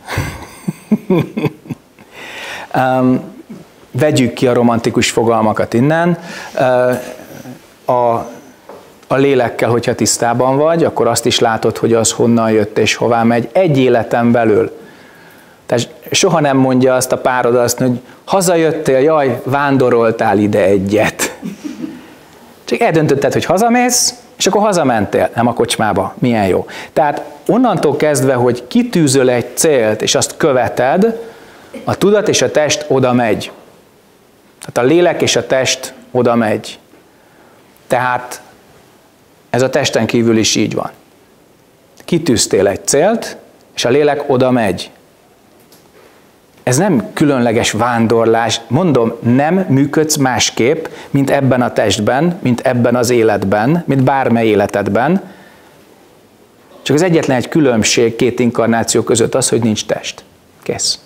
um, vegyük ki a romantikus fogalmakat innen. Uh, a, a lélekkel, hogyha tisztában vagy, akkor azt is látod, hogy az honnan jött és hová megy. Egy életen belül. Tehát soha nem mondja azt a párod azt, hogy hazajöttél, jaj, vándoroltál ide egyet. Csak eldöntötted, hogy hazamész, és akkor hazamentél, nem a kocsmába. Milyen jó. Tehát onnantól kezdve, hogy kitűzöl egy célt, és azt követed, a tudat és a test oda megy. Tehát a lélek és a test oda megy. Tehát ez a testen kívül is így van. Kitűztél egy célt, és a lélek oda megy. Ez nem különleges vándorlás. Mondom, nem működsz másképp, mint ebben a testben, mint ebben az életben, mint bármely életedben. Csak az egyetlen egy különbség két inkarnáció között az, hogy nincs test. Kész.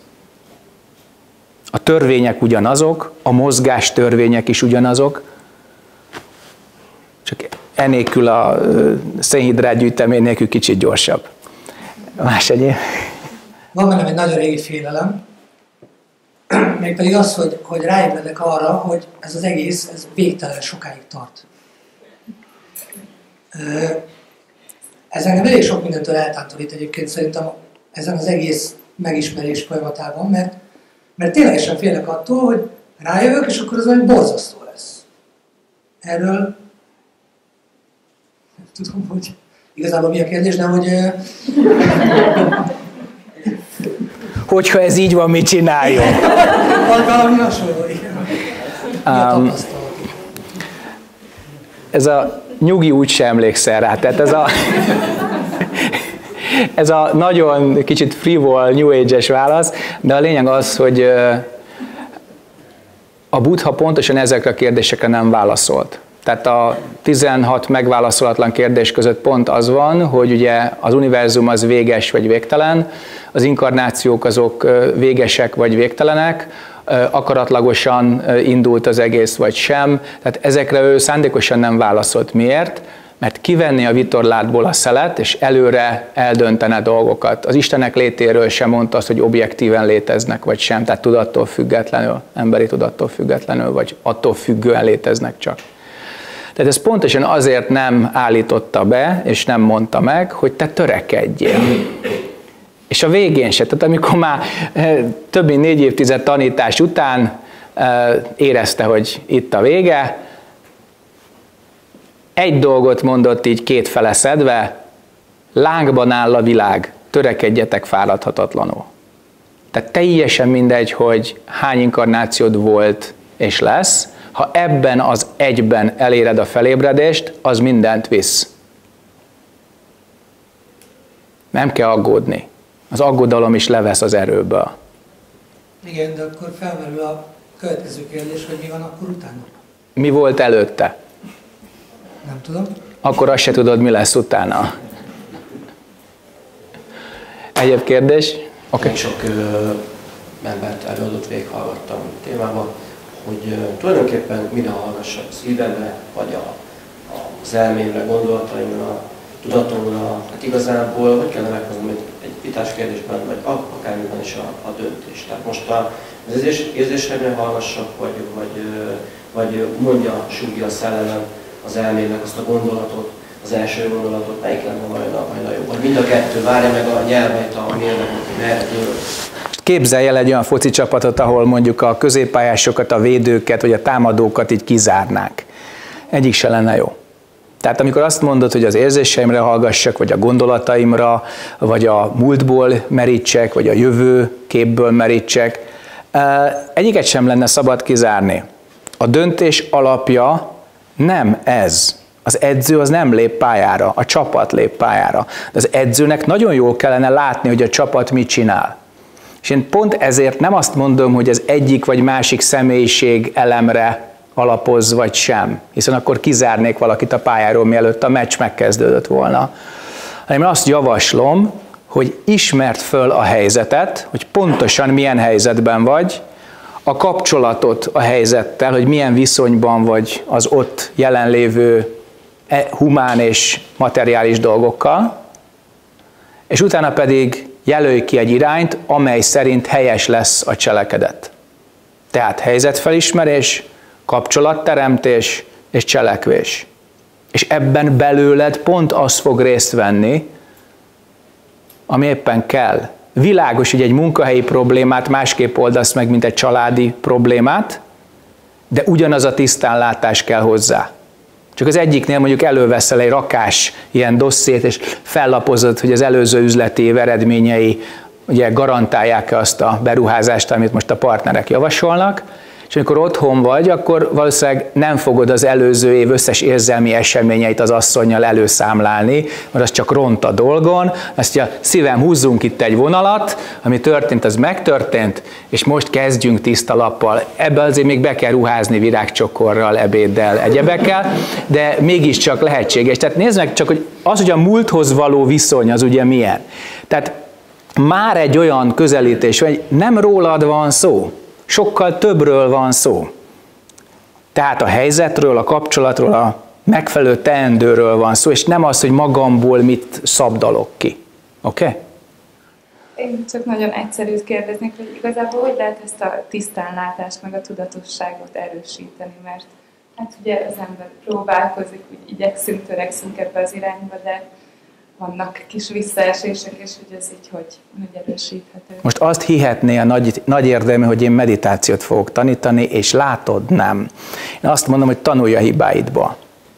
A törvények ugyanazok, a mozgás törvények is ugyanazok, csak enélkül a szénhidrát gyűjtemény nélkül kicsit gyorsabb. Más egyéb? Van bennem egy nagyon régi félelem, mégpedig az, hogy, hogy ráébredek arra, hogy ez az egész ez végtelen sokáig tart. Ez engem elég sok mindentől eltántorít egyébként szerintem ezen az egész megismerés folyamatában, mert, mert ténylegesen félek attól, hogy rájövök, és akkor az olyan borzasztó lesz. Erről nem tudom, hogy igazából mi a kérdés, de hogy... Hogyha ez így van, mit csináljon? Valami hasonló, igen. Um, ez a nyugi úgyse emlékszel rá, tehát ez a, ez a nagyon kicsit frivol, new age-es válasz, de a lényeg az, hogy a Buddha pontosan ezekre a kérdésekre nem válaszolt. Tehát a tizenhat megválaszolatlan kérdés között pont az van, hogy ugye az univerzum az véges vagy végtelen, az inkarnációk azok végesek vagy végtelenek, akaratlagosan indult az egész vagy sem. Tehát ezekre ő szándékosan nem válaszolt. Miért? Mert kivenni a vitorládból a szelet, és előre eldöntene dolgokat. Az Istenek létéről sem mondta azt, hogy objektíven léteznek, vagy sem, tehát tudattól függetlenül, emberi tudattól függetlenül, vagy attól függően léteznek csak. Tehát ez pontosan azért nem állította be, és nem mondta meg, hogy te törekedjél. És a végén se, tehát amikor már több mint négy évtized tanítás után érezte, hogy itt a vége, egy dolgot mondott így kétfele szedve, lángban áll a világ, törekedjetek fáradhatatlanul. Tehát teljesen mindegy, hogy hány inkarnációd volt és lesz, ha ebben az egyben eléred a felébredést, az mindent visz. Nem kell aggódni. Az aggodalom is levesz az erőből. Igen, de akkor felmerül a következő kérdés, hogy mi van akkor utána? Mi volt előtte? Nem tudom. Akkor azt se tudod, mi lesz utána. Egyéb kérdés? Okay. Még sok ö, embert előadott végighallgattam a témában, hogy ö, tulajdonképpen mire hallgassak, a szívemre, vagy a, a, az elmémre, gondolataimra, tudatomra, hát igazából hogy kellene meghozni egy vitás kérdésben, vagy akármiben is a, a döntés. Tehát most a, az érzés, érzésemre hallgassak, vagy, vagy, vagy mondja, súgja a szellemem az elmémnek azt a gondolatot, az első gondolatot, melyik lenne majd a, majd a jobb? Vagy mind a kettő, várja meg a nyelvet, a mérleget, hogy merre dől. Képzelj el egy olyan foci csapatot, ahol mondjuk a középpályásokat, a védőket, vagy a támadókat így kizárnák. Egyik se lenne jó. Tehát amikor azt mondod, hogy az érzéseimre hallgassak, vagy a gondolataimra, vagy a múltból merítsek, vagy a jövő képből merítsek, egyiket sem lenne szabad kizárni. A döntés alapja nem ez. Az edző az nem lép pályára, a csapat lép pályára. De az edzőnek nagyon jól kellene látni, hogy a csapat mit csinál. És én pont ezért nem azt mondom, hogy az egyik vagy másik személyiség elemre alapoz vagy sem, hiszen akkor kizárnék valakit a pályáról, mielőtt a meccs megkezdődött volna. Hanem azt javaslom, hogy ismerd föl a helyzetet, hogy pontosan milyen helyzetben vagy, a kapcsolatot a helyzettel, hogy milyen viszonyban vagy az ott jelenlévő humán és materiális dolgokkal, és utána pedig jelölj ki egy irányt, amely szerint helyes lesz a cselekedet. Tehát helyzetfelismerés, kapcsolatteremtés és cselekvés. És ebben belőled pont az fog részt venni, ami éppen kell. Világos, hogy egy munkahelyi problémát másképp oldasz meg, mint egy családi problémát, de ugyanaz a tisztánlátás kell hozzá. Csak az egyiknél mondjuk előveszel egy rakás ilyen dosszét, és fellapozod, hogy az előző üzleti év eredményei ugye garantálják-e azt a beruházást, amit most a partnerek javasolnak, és amikor otthon vagy, akkor valószínűleg nem fogod az előző év összes érzelmi eseményeit az asszonnyal előszámlálni, mert az csak ront a dolgon. Azt mondja, szívem, húzzunk itt egy vonalat, ami történt, az megtörtént, és most kezdjünk tiszta lappal. Ebbe azért még be kell ruházni virágcsokorral, ebéddel, egyebekkel, de mégiscsak lehetséges. Tehát nézd meg csak, hogy az, hogy a múlthoz való viszony az ugye milyen. Tehát már egy olyan közelítés, hogy nem rólad van szó, sokkal többről van szó. Tehát a helyzetről, a kapcsolatról, a megfelelő teendőről van szó, és nem az, hogy magamból mit szabdalok ki. Oké? Okay? Én csak nagyon egyszerűt kérdeznék, hogy igazából hogy lehet ezt a tisztánlátást, meg a tudatosságot erősíteni, mert hát ugye az ember próbálkozik, úgy igyekszünk, törekszünk ebbe az irányba, de vannak kis visszaesések, és hogy ez így hogy, hogy erősíthető. Most azt hihetné a nagy, nagy érdemű, hogy én meditációt fogok tanítani, és látod, nem. Én azt mondom, hogy tanulj a hibáidba.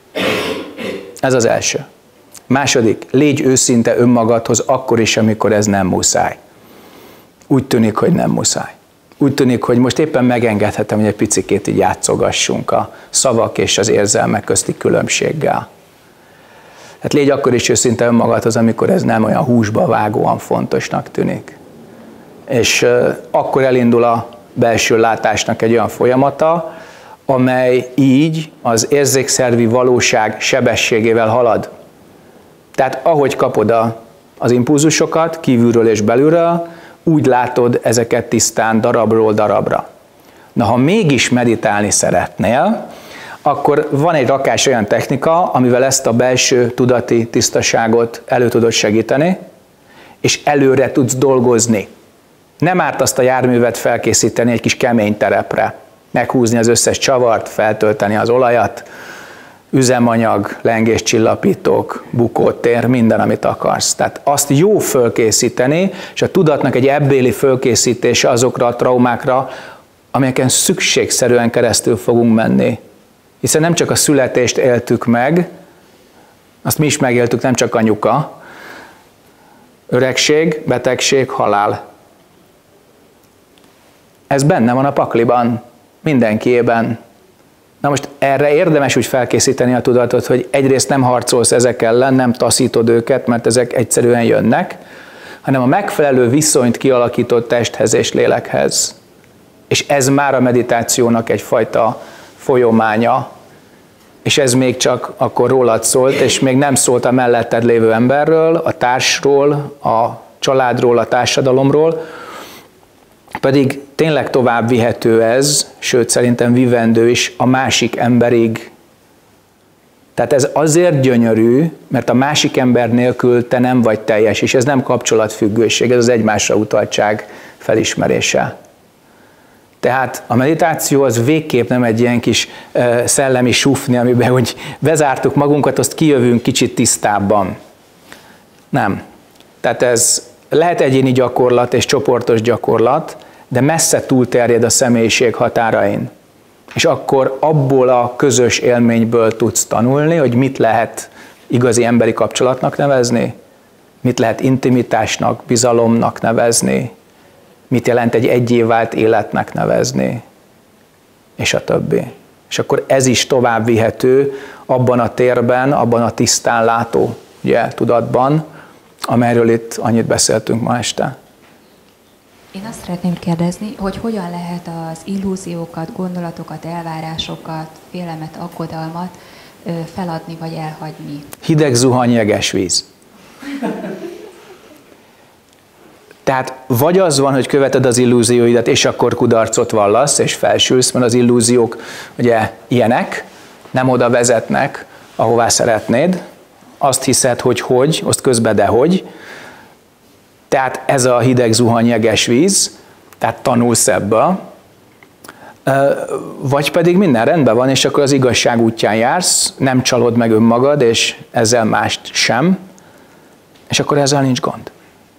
Ez az első. Második, légy őszinte önmagadhoz akkor is, amikor ez nem muszáj. Úgy tűnik, hogy nem muszáj. Úgy tűnik, hogy most éppen megengedhetem, hogy egy picikét így játszogassunk a szavak és az érzelmek közti különbséggel. Hát légy akkor is őszinte önmagadhoz, amikor ez nem olyan húsba vágóan fontosnak tűnik. És uh, akkor elindul a belső látásnak egy olyan folyamata, amely így az érzékszervi valóság sebességével halad. Tehát ahogy kapod a, az impulzusokat kívülről és belülről, úgy látod ezeket tisztán darabról darabra. Na, ha mégis meditálni szeretnél, akkor van egy rakás olyan technika, amivel ezt a belső tudati tisztaságot elő tudod segíteni, és előre tudsz dolgozni. Nem árt azt a járművet felkészíteni egy kis kemény terepre, meghúzni az összes csavart, feltölteni az olajat, üzemanyag, lengéscsillapítók, bukótér, minden, amit akarsz. Tehát azt jó fölkészíteni, és a tudatnak egy ebbéli fölkészítése azokra a traumákra, amelyeken szükségszerűen keresztül fogunk menni. Hiszen nem csak a születést éltük meg, azt mi is megéltük, nem csak anyuka. Öregség, betegség, halál. Ez benne van a pakliban, mindenkiében. Na most erre érdemes úgy felkészíteni a tudatot, hogy egyrészt nem harcolsz ezek ellen, nem taszítod őket, mert ezek egyszerűen jönnek, hanem a megfelelő viszonyt kialakított testhez és lélekhez. És ez már a meditációnak egyfajta folyománya, és ez még csak akkor rólad szólt, és még nem szólt a melletted lévő emberről, a társról, a családról, a társadalomról, pedig tényleg tovább vihető ez, sőt szerintem vivendő is a másik emberig. Tehát ez azért gyönyörű, mert a másik ember nélkül te nem vagy teljes, és ez nem kapcsolatfüggőség, ez az egymásra utaltság felismerése. Tehát a meditáció az végképp nem egy ilyen kis uh, szellemi sufni, amiben hogy bezártuk magunkat, azt kijövünk kicsit tisztábban. Nem. Tehát ez lehet egyéni gyakorlat és csoportos gyakorlat, de messze túlterjed a személyiség határain. És akkor abból a közös élményből tudsz tanulni, hogy mit lehet igazi emberi kapcsolatnak nevezni, mit lehet intimitásnak, bizalomnak nevezni, mit jelent egy egyé vált életnek nevezni, és a többi. És akkor ez is tovább vihető abban a térben, abban a tisztán látó ugye, tudatban, amelyről itt annyit beszéltünk ma este. Én azt szeretném kérdezni, hogy hogyan lehet az illúziókat, gondolatokat, elvárásokat, félelmet, aggodalmat feladni vagy elhagyni? Hideg zuhany, jeges víz. Tehát vagy az van, hogy követed az illúzióidat, és akkor kudarcot vallasz, és felsülsz, mert az illúziók ugye ilyenek, nem oda vezetnek, ahová szeretnéd. Azt hiszed, hogy hogy, azt közben de hogy. Tehát ez a hideg zuhany jeges víz, tehát tanulsz ebből. Vagy pedig minden rendben van, és akkor az igazság útján jársz, nem csalod meg önmagad, és ezzel mást sem, és akkor ezzel nincs gond.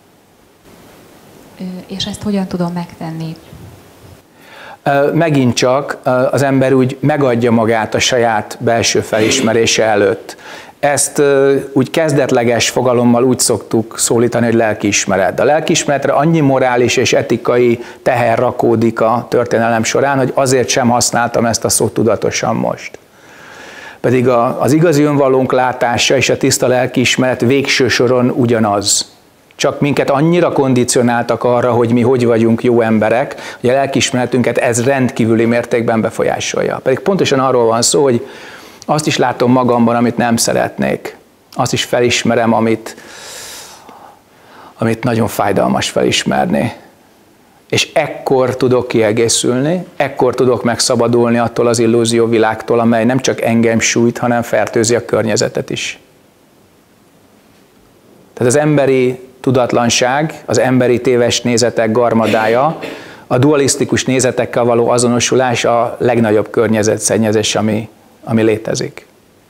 És ezt hogyan tudom megtenni? Megint csak az ember úgy megadja magát a saját belső felismerése előtt. Ezt úgy kezdetleges fogalommal úgy szoktuk szólítani, hogy lelkiismeret. A lelkiismeretre annyi morális és etikai teher rakódik a történelem során, hogy azért sem használtam ezt a szót tudatosan most. Pedig az igazi önvallónk látása és a tiszta lelkiismeret végső soron ugyanaz. Csak minket annyira kondicionáltak arra, hogy mi hogy vagyunk jó emberek, hogy a lelkiismeretünket ez rendkívüli mértékben befolyásolja. Pedig pontosan arról van szó, hogy azt is látom magamban, amit nem szeretnék. Azt is felismerem, amit, amit nagyon fájdalmas felismerni. És ekkor tudok kiegészülni, ekkor tudok megszabadulni attól az illúzió világtól, amely nem csak engem sújt, hanem fertőzi a környezetet is. Tehát az emberi tudatlanság, az emberi téves nézetek garmadája, a dualisztikus nézetekkel való azonosulás a legnagyobb környezetszennyezés, ami, ami létezik.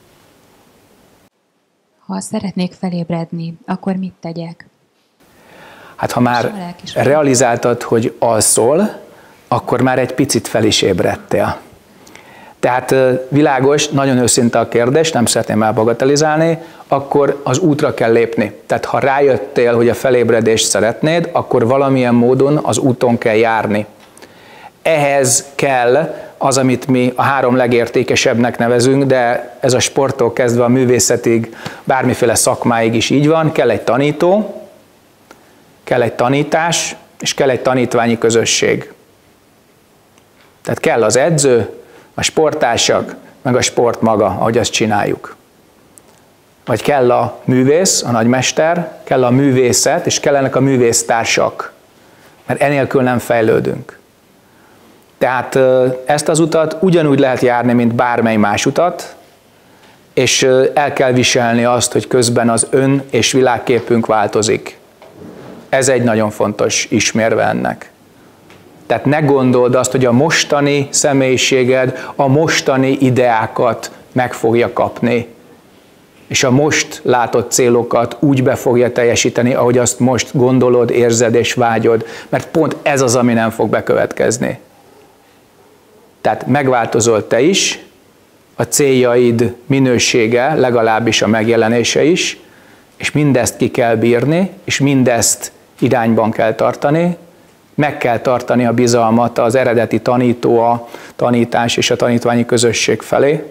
Ha szeretnék felébredni, akkor mit tegyek? Hát ha már realizáltad, hogy alszol, akkor már egy picit fel is ébredtél. Tehát világos, nagyon őszinte a kérdés, nem szeretném elbagatelizálni, akkor az útra kell lépni. Tehát ha rájöttél, hogy a felébredést szeretnéd, akkor valamilyen módon az úton kell járni. Ehhez kell az, amit mi a három legértékesebbnek nevezünk, de ez a sporttól kezdve a művészetig, bármiféle szakmáig is így van, kell egy tanító, kell egy tanítás, és kell egy tanítványi közösség. Tehát kell az edző, a sporttársak, meg a sport maga, ahogy azt csináljuk. Vagy kell a művész, a nagymester, kell a művészet, és kellenek a művésztársak, mert enélkül nem fejlődünk. Tehát ezt az utat ugyanúgy lehet járni, mint bármely más utat, és el kell viselni azt, hogy közben az ön és világképünk változik. Ez egy nagyon fontos ismérve ennek. Tehát ne gondold azt, hogy a mostani személyiséged a mostani ideákat meg fogja kapni, és a most látott célokat úgy be fogja teljesíteni, ahogy azt most gondolod, érzed és vágyod, mert pont ez az, ami nem fog bekövetkezni. Tehát megváltozol te is, a céljaid minősége, legalábbis a megjelenése is, és mindezt ki kell bírni, és mindezt irányban kell tartani, meg kell tartani a bizalmat az eredeti tanító, a tanítás és a tanítványi közösség felé.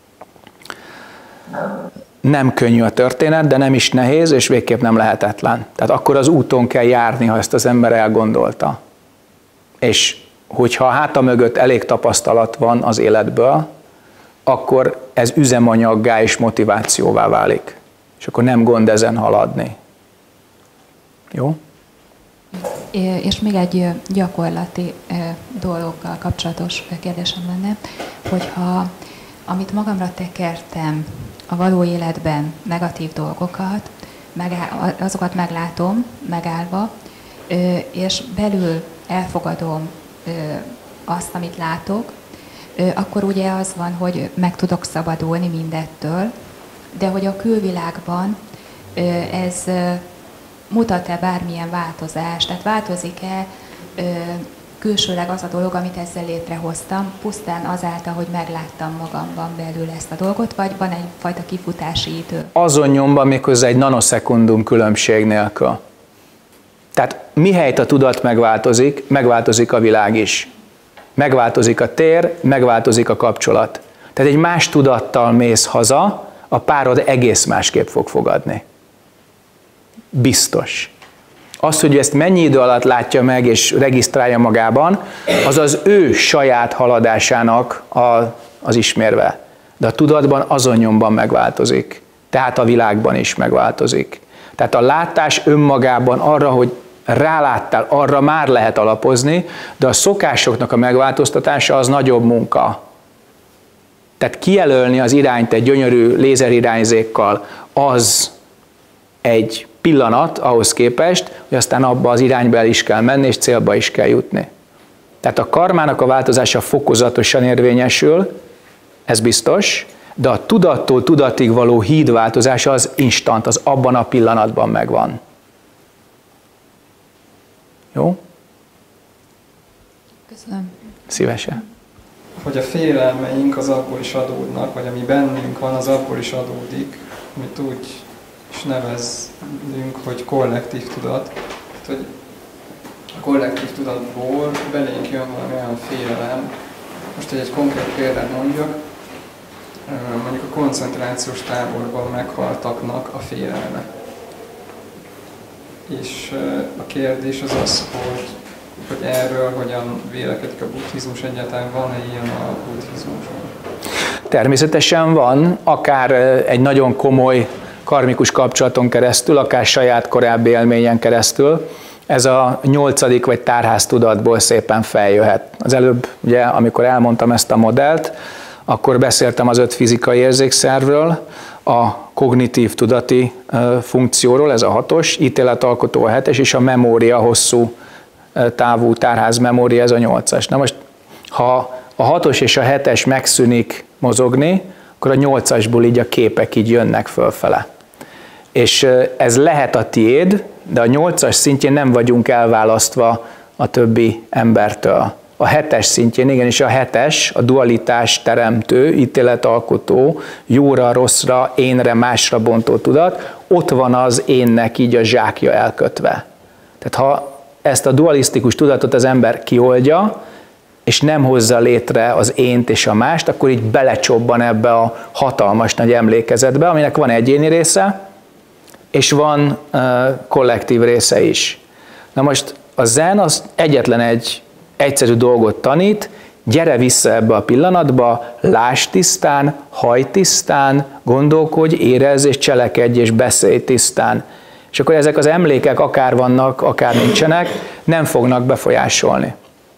Nem könnyű a történet, de nem is nehéz, és végképp nem lehetetlen. Tehát akkor az úton kell járni, ha ezt az ember elgondolta. És hogyha a háta mögött elég tapasztalat van az életből, akkor ez üzemanyaggá és motivációvá válik. És akkor nem gond ezen haladni. Jó? És még egy gyakorlati dologgal kapcsolatos kérdésem lenne, hogyha amit magamra tekertem a való életben negatív dolgokat, azokat meglátom, megállva, és belül elfogadom azt, amit látok, akkor ugye az van, hogy meg tudok szabadulni mindettől, de hogy a külvilágban ez mutat-e bármilyen változást, tehát változik-e külsőleg az a dolog, amit ezzel létrehoztam, pusztán azáltal, hogy megláttam magamban belül ezt a dolgot, vagy van egyfajta kifutási idő? Azon nyomban méghozzá egy nanoszekundum különbség nélkül. Tehát mihelyt a tudat megváltozik, megváltozik a világ is. Megváltozik a tér, megváltozik a kapcsolat. Tehát egy más tudattal mész haza, a párod egész másképp fog fogadni. Biztos. Az, hogy ezt mennyi idő alatt látja meg és regisztrálja magában, az az ő saját haladásának a, az ismérve. De a tudatban azon nyomban megváltozik. Tehát a világban is megváltozik. Tehát a látás önmagában arra, hogy ráláttál, arra már lehet alapozni, de a szokásoknak a megváltoztatása az nagyobb munka. Tehát kijelölni az irányt egy gyönyörű lézerirányzékkal, az egy pillanat ahhoz képest, hogy aztán abba az irányba el is kell menni, és célba is kell jutni. Tehát a karmának a változása fokozatosan érvényesül, ez biztos, de a tudattól tudatig való hídváltozása az instant, az abban a pillanatban megvan. Jó? Köszönöm. Szívesen. Hogy a félelmeink az abból is adódnak, vagy ami bennünk van, az abból is adódik, amit úgy is nevezzünk, hogy kollektív tudat. Tehát, hogy a kollektív tudatból belénk jön valami olyan félelem. Most, hogy egy konkrét példát mondjak, mondjuk a koncentrációs táborban meghaltaknak a félelme. És a kérdés az az, hogy, hogy erről hogyan vélekedik a buddhizmus, egyáltalán van-e ilyen a buddhizmusban? Természetesen van, akár egy nagyon komoly karmikus kapcsolaton keresztül, akár saját korábbi élményen keresztül. Ez a nyolcadik vagy tárház tudatból szépen feljöhet. Az előbb, ugye, amikor elmondtam ezt a modellt, akkor beszéltem az öt fizikai érzékszervről, a kognitív tudati funkcióról, ez a hatos, ítéletalkotó a hetes, és a memória, hosszú távú tárház memória, ez a nyolcas. Na most, ha a hatos és a hetes megszűnik mozogni, akkor a nyolcasból így a képek így jönnek fölfele. És ez lehet a tiéd, de a nyolcas szintjén nem vagyunk elválasztva a többi embertől. A hetes szintjén, igenis a hetes, a dualitás teremtő, ítéletalkotó, jóra, rosszra, énre, másra bontó tudat, ott van az énnek így a zsákja elkötve. Tehát ha ezt a dualisztikus tudatot az ember kioldja, és nem hozza létre az ént és a mást, akkor így belecsobban ebbe a hatalmas nagy emlékezetbe, aminek van egyéni része, és van uh, kollektív része is. Na most a zen az egyetlen egy egyszerű dolgot tanít, gyere vissza ebbe a pillanatba, lásd tisztán, hajj tisztán, gondolkodj, érezz és cselekedj és beszélj tisztán. És akkor ezek az emlékek akár vannak, akár nincsenek, nem fognak befolyásolni.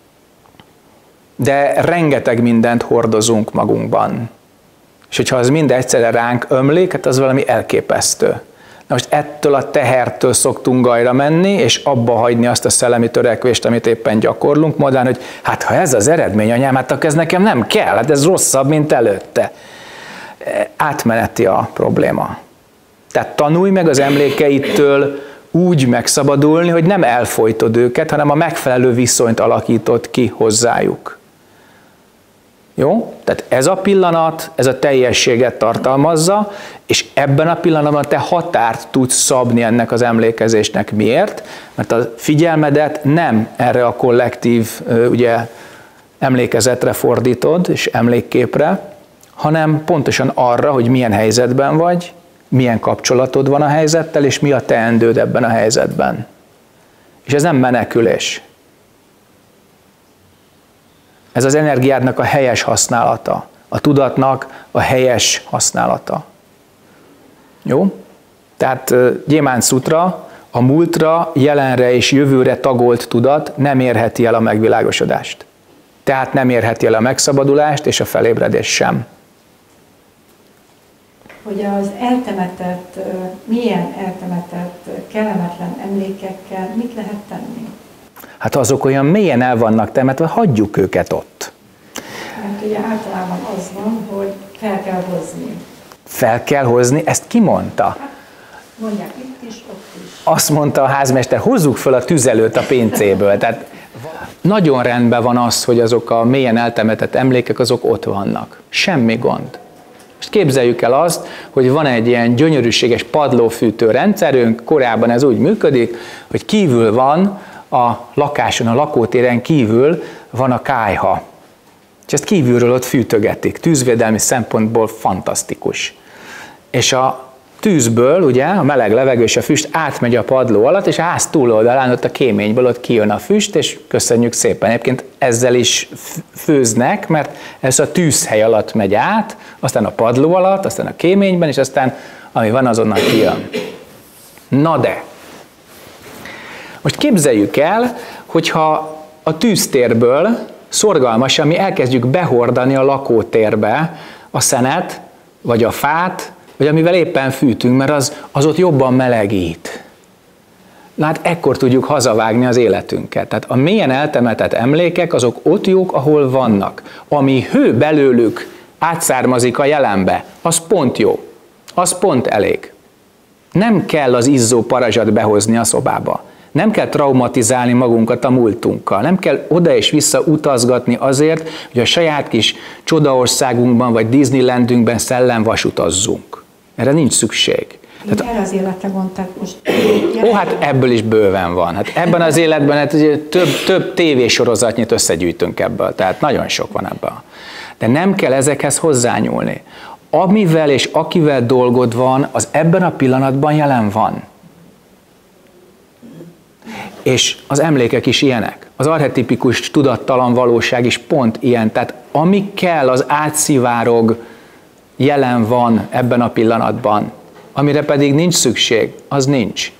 De rengeteg mindent hordozunk magunkban. És hogyha az mind egyszerre ránk ömlik, hát az valami elképesztő. Na most ettől a tehertől szoktunk gajra menni, és abba hagyni azt a szellemi törekvést, amit éppen gyakorlunk, mondván, hogy hát ha ez az eredmény, anyám, hát akkor ez nekem nem kell, hát ez rosszabb, mint előtte. Átmeneti a probléma. Tehát tanulj meg az emlékeitől úgy megszabadulni, hogy nem elfojtod őket, hanem a megfelelő viszonyt alakítod ki hozzájuk. Jó? Tehát ez a pillanat, ez a teljességet tartalmazza, és ebben a pillanatban te határt tudsz szabni ennek az emlékezésnek. Miért? Mert a figyelmedet nem erre a kollektív ugye, emlékezetre fordítod, és emlékképre, hanem pontosan arra, hogy milyen helyzetben vagy, milyen kapcsolatod van a helyzettel, és mi a teendőd ebben a helyzetben. És ez nem menekülés. Ez az energiádnak a helyes használata, a tudatnak a helyes használata. Jó? Tehát Gyémánt Szutra, a múltra, jelenre és jövőre tagolt tudat nem érheti el a megvilágosodást. Tehát nem érheti el a megszabadulást és a felébredést sem. Hogy az eltemetett, milyen eltemetett, kellemetlen emlékekkel mit lehet tenni? Hát azok olyan mélyen el vannak temetve, hagyjuk őket ott. Mert ugye általában az van, hogy fel kell hozni. Fel kell hozni? Ezt ki mondta? Hát, mondják itt is, ott is. Azt mondta a házmester, hozzuk fel a tüzelőt a pincéből. Tehát nagyon rendben van az, hogy azok a mélyen eltemetett emlékek, azok ott vannak. Semmi gond. Most képzeljük el azt, hogy van egy ilyen gyönyörűséges padlófűtő rendszerünk, korábban ez úgy működik, hogy kívül van a lakáson, a lakótéren kívül van a kályha. És ezt kívülről ott fűtögetik. Tűzvédelmi szempontból fantasztikus. És a tűzből, ugye, a meleg levegő és a füst átmegy a padló alatt, és a ház túloldalán ott a kéményből ott kijön a füst, és köszönjük szépen. Egyébként ezzel is főznek, mert ez a tűzhely alatt megy át, aztán a padló alatt, aztán a kéményben, és aztán ami van, azonnal kijön. Na de, Most képzeljük el, hogyha a tűztérből szorgalmasan mi elkezdjük behordani a lakótérbe a szenet, vagy a fát, vagy amivel éppen fűtünk, mert az, az ott jobban melegít. Na hát ekkor tudjuk hazavágni az életünket. Tehát a mélyen eltemetett emlékek azok ott jók, ahol vannak. Ami hő belőlük átszármazik a jelenbe, az pont jó. Az pont elég. Nem kell az izzó parazsat behozni a szobába. Nem kell traumatizálni magunkat a múltunkkal. Nem kell oda és vissza utazgatni azért, hogy a saját kis csodaországunkban vagy Disneylandünkben szellemvasutazzunk. Erre nincs szükség. Tehát, erre az életre gondolták most. Ó, hát ebből is bőven van. Hát ebben az életben hát több, több tévésorozatnyit összegyűjtünk ebből, tehát nagyon sok van ebből. De nem kell ezekhez hozzányúlni. Amivel és akivel dolgod van, az ebben a pillanatban jelen van. És az emlékek is ilyenek. Az archetipikus tudattalan valóság is pont ilyen. Tehát ami kell, az átszivárog, jelen van ebben a pillanatban. Amire pedig nincs szükség, az nincs.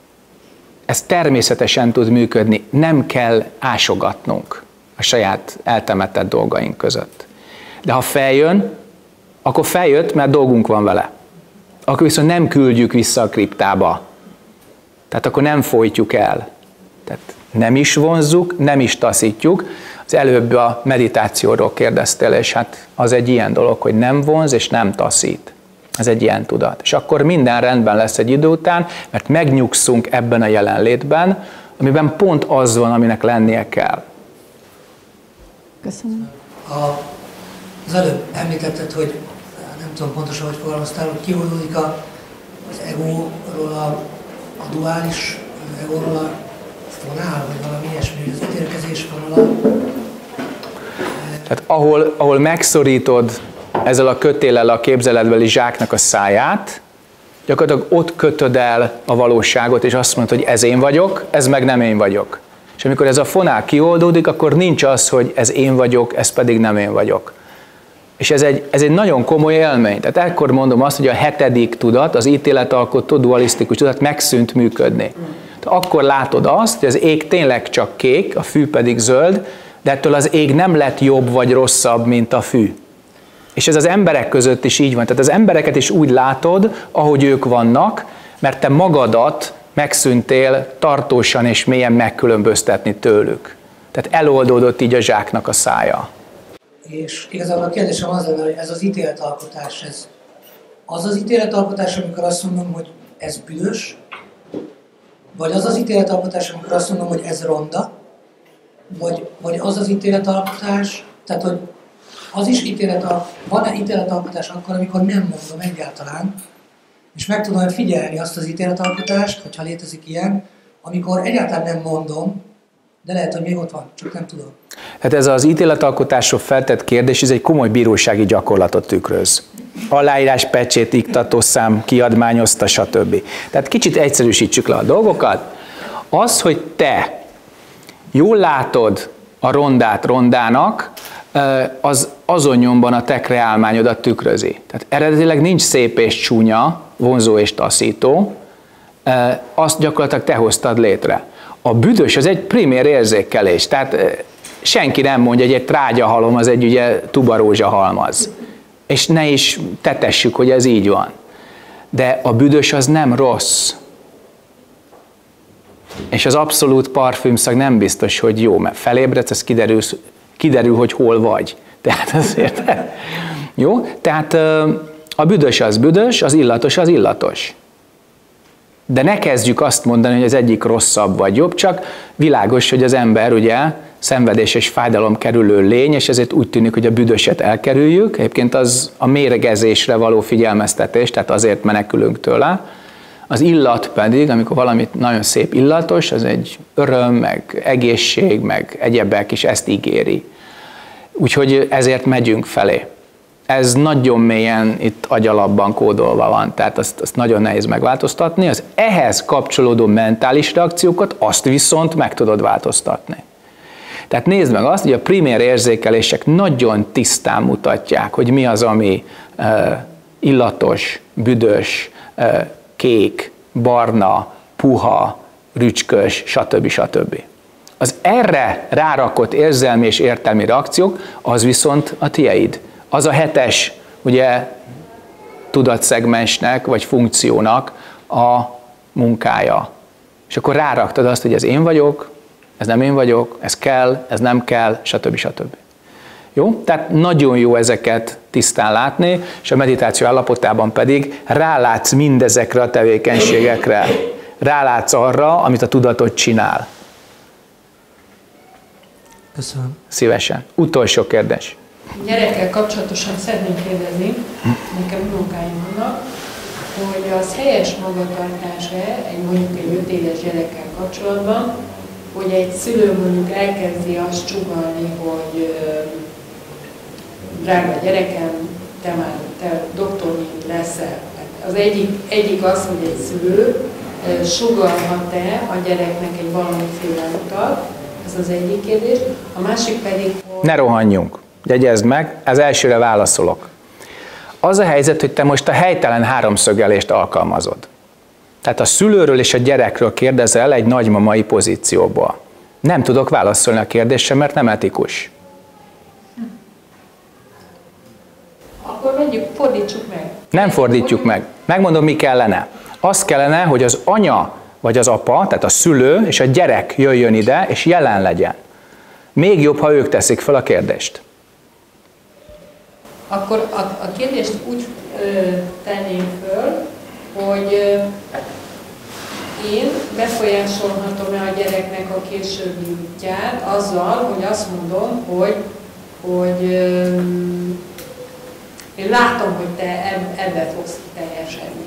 Ez természetesen tud működni. Nem kell ásogatnunk a saját eltemetett dolgaink között. De ha feljön, akkor feljött, mert dolgunk van vele. Akkor viszont nem küldjük vissza a kriptába. Tehát akkor nem folytjuk el. Tehát nem is vonzzuk, nem is taszítjuk. Az előbb a meditációról kérdeztél, és hát az egy ilyen dolog, hogy nem vonz és nem taszít. Ez egy ilyen tudat. És akkor minden rendben lesz egy idő után, mert megnyugszunk ebben a jelenlétben, amiben pont az van, aminek lennie kell. Köszönöm. A, az előbb említetted, hogy nem tudom pontosan, hogy fogalmaztál, hogy kioldódik az egóról a, a duális egóról a fonál, vagy valami ilyesmi, az ítélkezés vonala. Tehát ahol, ahol megszorítod ezzel a kötéllel a képzeletbeli zsáknak a száját, gyakorlatilag ott kötöd el a valóságot, és azt mondod, hogy ez én vagyok, ez meg nem én vagyok. És amikor ez a fonál kioldódik, akkor nincs az, hogy ez én vagyok, ez pedig nem én vagyok. És ez egy, ez egy nagyon komoly élmény. Tehát ekkor mondom azt, hogy a hetedik tudat, az ítéletalkotó dualisztikus tudat megszűnt működni. Tehát akkor látod azt, hogy az ég tényleg csak kék, a fű pedig zöld, de ettől az ég nem lett jobb vagy rosszabb, mint a fű. És ez az emberek között is így van. Tehát az embereket is úgy látod, ahogy ők vannak, mert te magadat megszűntél tartósan és mélyen megkülönböztetni tőlük. Tehát eloldódott így a zsáknak a szája. És igazából a kérdésem az lenne, hogy ez az ítéletalkotás, ez az az ítéletalkotás, amikor azt mondom, hogy ez büdös, vagy az az ítéletalkotás, amikor azt mondom, hogy ez ronda, vagy, vagy az az ítéletalkotás, tehát hogy az is ítéletalkotás, van-e ítéletalkotás akkor, amikor nem mondom egyáltalán, és meg tudom figyelni azt az ítéletalkotást, hogyha létezik ilyen, amikor egyáltalán nem mondom, de lehet, hogy még ott van, csak nem tudom. Hát ez az ítéletalkotásról feltett kérdés, ez egy komoly bírósági gyakorlatot tükröz. Aláírás, pecsét, iktatószám, kiadmányozta, stb. Tehát kicsit egyszerűsítsük le a dolgokat. Az, hogy te jól látod a rondát rondának, az azon nyomban a te kreálmányodat tükrözi. Tehát eredetileg nincs szép és csúnya, vonzó és taszító, azt gyakorlatilag te hoztad létre. A büdös az egy primér érzékelés, tehát senki nem mondja, hogy egy trágyahalom az egy ugye tubarózsahalmaz. És ne is tetessük, hogy ez így van. De a büdös az nem rossz. És az abszolút parfümszag nem biztos, hogy jó, mert felébredsz, ez kiderül, kiderül, hogy hol vagy. Tehát azért. Jó? Tehát a büdös az büdös, az illatos az illatos. De ne kezdjük azt mondani, hogy az egyik rosszabb vagy jobb, csak világos, hogy az ember ugye szenvedés és fájdalom kerülő lény, és ezért úgy tűnik, hogy a büdöset elkerüljük. Egyébként az a mérgezésre való figyelmeztetés, tehát azért menekülünk tőle. Az illat pedig, amikor valamit nagyon szép illatos, az egy öröm, meg egészség, meg egyebek is ezt ígéri. Úgyhogy ezért megyünk felé. Ez nagyon mélyen itt agyalapban kódolva van, tehát azt, azt nagyon nehéz megváltoztatni. Az ehhez kapcsolódó mentális reakciókat, azt viszont meg tudod változtatni. Tehát nézd meg azt, hogy a primér érzékelések nagyon tisztán mutatják, hogy mi az, ami uh, illatos, büdös, uh, kék, barna, puha, rücskös, stb. stb. Az erre rárakott érzelmi és értelmi reakciók, az viszont a tieid. Az a hetes, ugye, tudatszegmensnek, vagy funkciónak a munkája. És akkor ráraktad azt, hogy ez én vagyok, ez nem én vagyok, ez kell, ez nem kell, stb. stb. Jó? Tehát nagyon jó ezeket tisztán látni, és a meditáció állapotában pedig rálátsz mindezekre a tevékenységekre. Rálátsz arra, amit a tudatot csinál. Köszönöm. Szívesen. Utolsó kérdés. Gyerekkel kapcsolatosan szeretném kérdezni, nekem unokáim vannak, hogy az helyes magatartás-e egy mondjuk egy öt éves gyerekkel kapcsolatban, hogy egy szülő mondjuk elkezdi azt csugalni, hogy drága gyerekem, te már te doktornyi leszel. Az egyik, egyik az, hogy egy szülő sugallhat-e a gyereknek egy valamiféle utat, ez az egyik kérdés. A másik pedig, hogy... Ne rohanjunk, jegyezd meg, az elsőre válaszolok. Az a helyzet, hogy te most a helytelen háromszögelést alkalmazod. Tehát a szülőről és a gyerekről kérdezel egy nagymamai pozícióból. Nem tudok válaszolni a kérdésre, mert nem etikus. Akkor vegyük, fordítsuk meg. Nem fordítjuk meg. Megmondom, mi kellene. Az kellene, hogy az anya vagy az apa, tehát a szülő és a gyerek jöjjön ide, és jelen legyen. Még jobb, ha ők teszik fel a kérdést. Akkor a, a kérdést úgy ö, tenném föl, hogy ö, én befolyásolhatom-e a gyereknek a későbbi útját azzal, hogy azt mondom, hogy, hogy ö, én látom, hogy te ebbe fogsz teljesedni.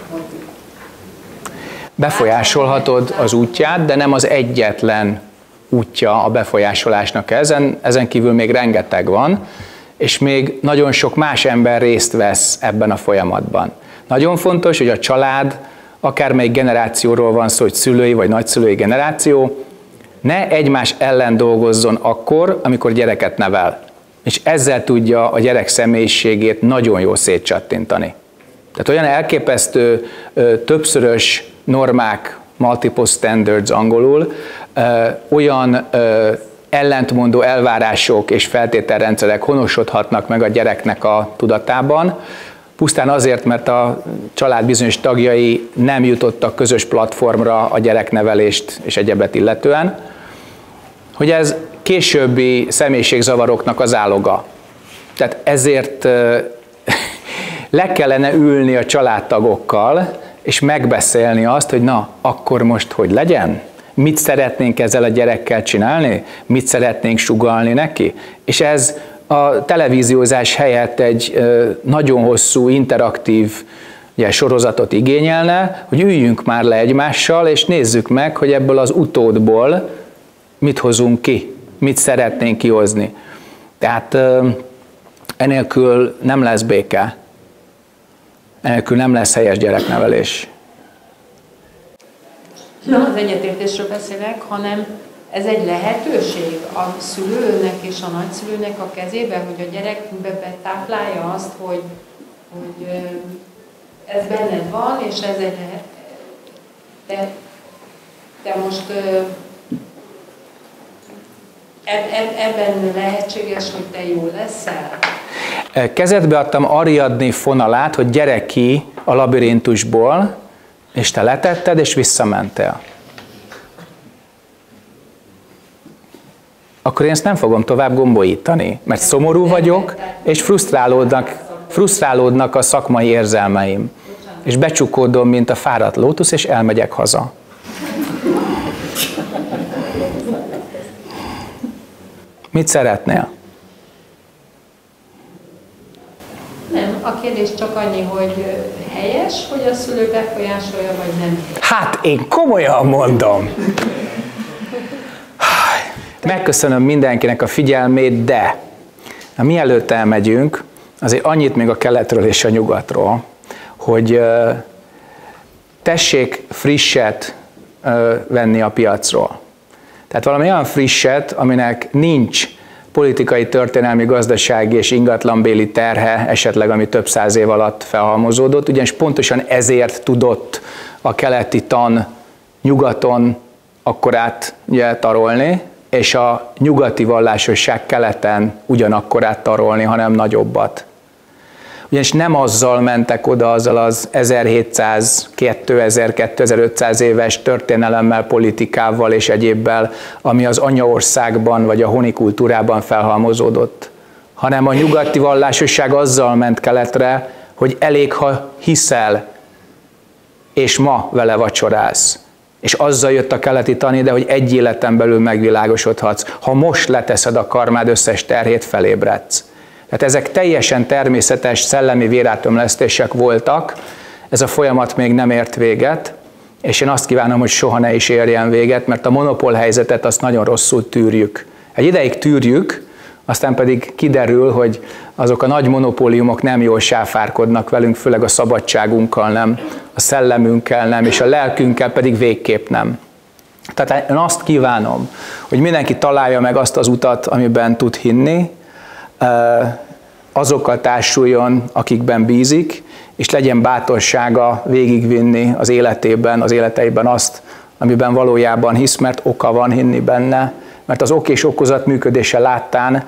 Befolyásolhatod az útját, de nem az egyetlen útja a befolyásolásnak ezen, ezen kívül még rengeteg van, és még nagyon sok más ember részt vesz ebben a folyamatban. Nagyon fontos, hogy a család, akármelyik generációról van szó, hogy szülői vagy nagyszülői generáció, ne egymás ellen dolgozzon akkor, amikor gyereket nevel. És ezzel tudja a gyerek személyiségét nagyon jól szétcsattintani. Tehát olyan elképesztő, többszörös normák, multiple standards angolul, olyan ellentmondó elvárások és feltételrendszerek honosodhatnak meg a gyereknek a tudatában, pusztán azért, mert a család bizonyos tagjai nem jutottak közös platformra a gyereknevelést és egyebet illetően, hogy ez későbbi személyiségzavaroknak az áloga. Tehát ezért le kellene ülni a családtagokkal, és megbeszélni azt, hogy na, akkor most hogy legyen? Mit szeretnénk ezzel a gyerekkel csinálni? Mit szeretnénk sugallni neki? És ez a televíziózás helyett egy nagyon hosszú, interaktív ugye, sorozatot igényelne, hogy üljünk már le egymással, és nézzük meg, hogy ebből az utódból mit hozunk ki, mit szeretnénk kihozni. Tehát enélkül nem lesz béke, enélkül nem lesz helyes gyereknevelés. Nem az egyetértésről beszélek, hanem ez egy lehetőség a szülőnek és a nagyszülőnek a kezében, hogy a gyerekbe betáplálja azt, hogy, hogy ez benned van, és ez egy lehet. Te, te most ebben lehetséges, hogy te jó leszel? Kezedbe adtam Ariadné fonalát, hogy gyere ki a labirintusból, és te letetted, és visszamentél. Akkor én ezt nem fogom tovább gombolítani, mert szomorú vagyok, és frusztrálódnak, frusztrálódnak a szakmai érzelmeim. És becsukódom, mint a fáradt lótusz, és elmegyek haza. Mit szeretnél? Nem, a kérdés csak annyi, hogy helyes, hogy a szülő befolyásolja, vagy nem helyes. Hát én komolyan mondom. Megköszönöm mindenkinek a figyelmét, de na, mielőtt elmegyünk, azért annyit még a keletről és a nyugatról, hogy tessék frisset venni a piacról. Tehát valami olyan frisset, aminek nincs politikai, történelmi, gazdasági és ingatlanbéli terhe, esetleg ami több száz év alatt felhalmozódott, ugyanis pontosan ezért tudott a keleti tan nyugaton akkorát ugye, tarolni, és a nyugati vallásosság keleten ugyanakkorát tarolni, hanem nagyobbat. Ugyanis nem azzal mentek oda, azzal az ezerhétszáz, kétezer, kétezer-ötszáz éves történelemmel, politikával és egyébbel, ami az anyaországban vagy a honi kultúrában felhalmozódott, hanem a nyugati vallásosság azzal ment keletre, hogy elég, ha hiszel, és ma vele vacsorálsz. És azzal jött a keleti tani, de hogy egy életen belül megvilágosodhatsz. Ha most leteszed a karmád összes terhét, felébredsz. Tehát ezek teljesen természetes szellemi vérátömlesztések voltak, ez a folyamat még nem ért véget, és én azt kívánom, hogy soha ne is érjen véget, mert a monopól helyzetet azt nagyon rosszul tűrjük. Egy ideig tűrjük, aztán pedig kiderül, hogy azok a nagy monopóliumok nem jól sáfárkodnak velünk, főleg a szabadságunkkal nem, a szellemünkkel nem, és a lelkünkkel pedig végképp nem. Tehát én azt kívánom, hogy mindenki találja meg azt az utat, amiben tud hinni, azokkal társuljon, akikben bízik, és legyen bátorsága végigvinni az életében, az életeiben azt, amiben valójában hisz, mert oka van hinni benne, mert az ok és okozat működése láttán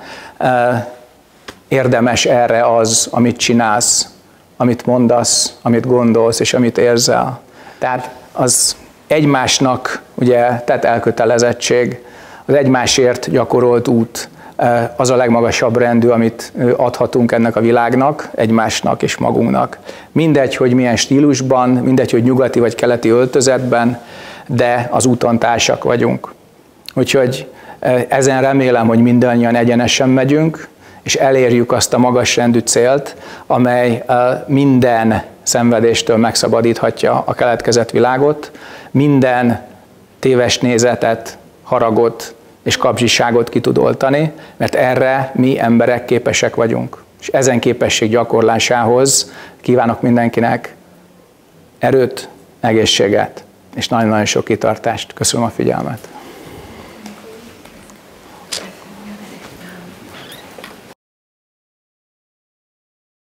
érdemes erre az, amit csinálsz, amit mondasz, amit gondolsz, és amit érzel. Tehát az egymásnak ugye tett elkötelezettség, az egymásért gyakorolt út, az a legmagasabb rendű, amit adhatunk ennek a világnak, egymásnak és magunknak. Mindegy, hogy milyen stílusban, mindegy, hogy nyugati vagy keleti öltözetben, de az úton társak vagyunk. Úgyhogy ezen remélem, hogy mindannyian egyenesen megyünk, és elérjük azt a magas rendű célt, amely minden szenvedéstől megszabadíthatja a keletkezett világot, minden téves nézetet, haragot és kapzsiságot ki tud oltani, mert erre mi emberek képesek vagyunk. És ezen képesség gyakorlásához kívánok mindenkinek erőt, egészséget és nagyon-nagyon sok kitartást. Köszönöm a figyelmet!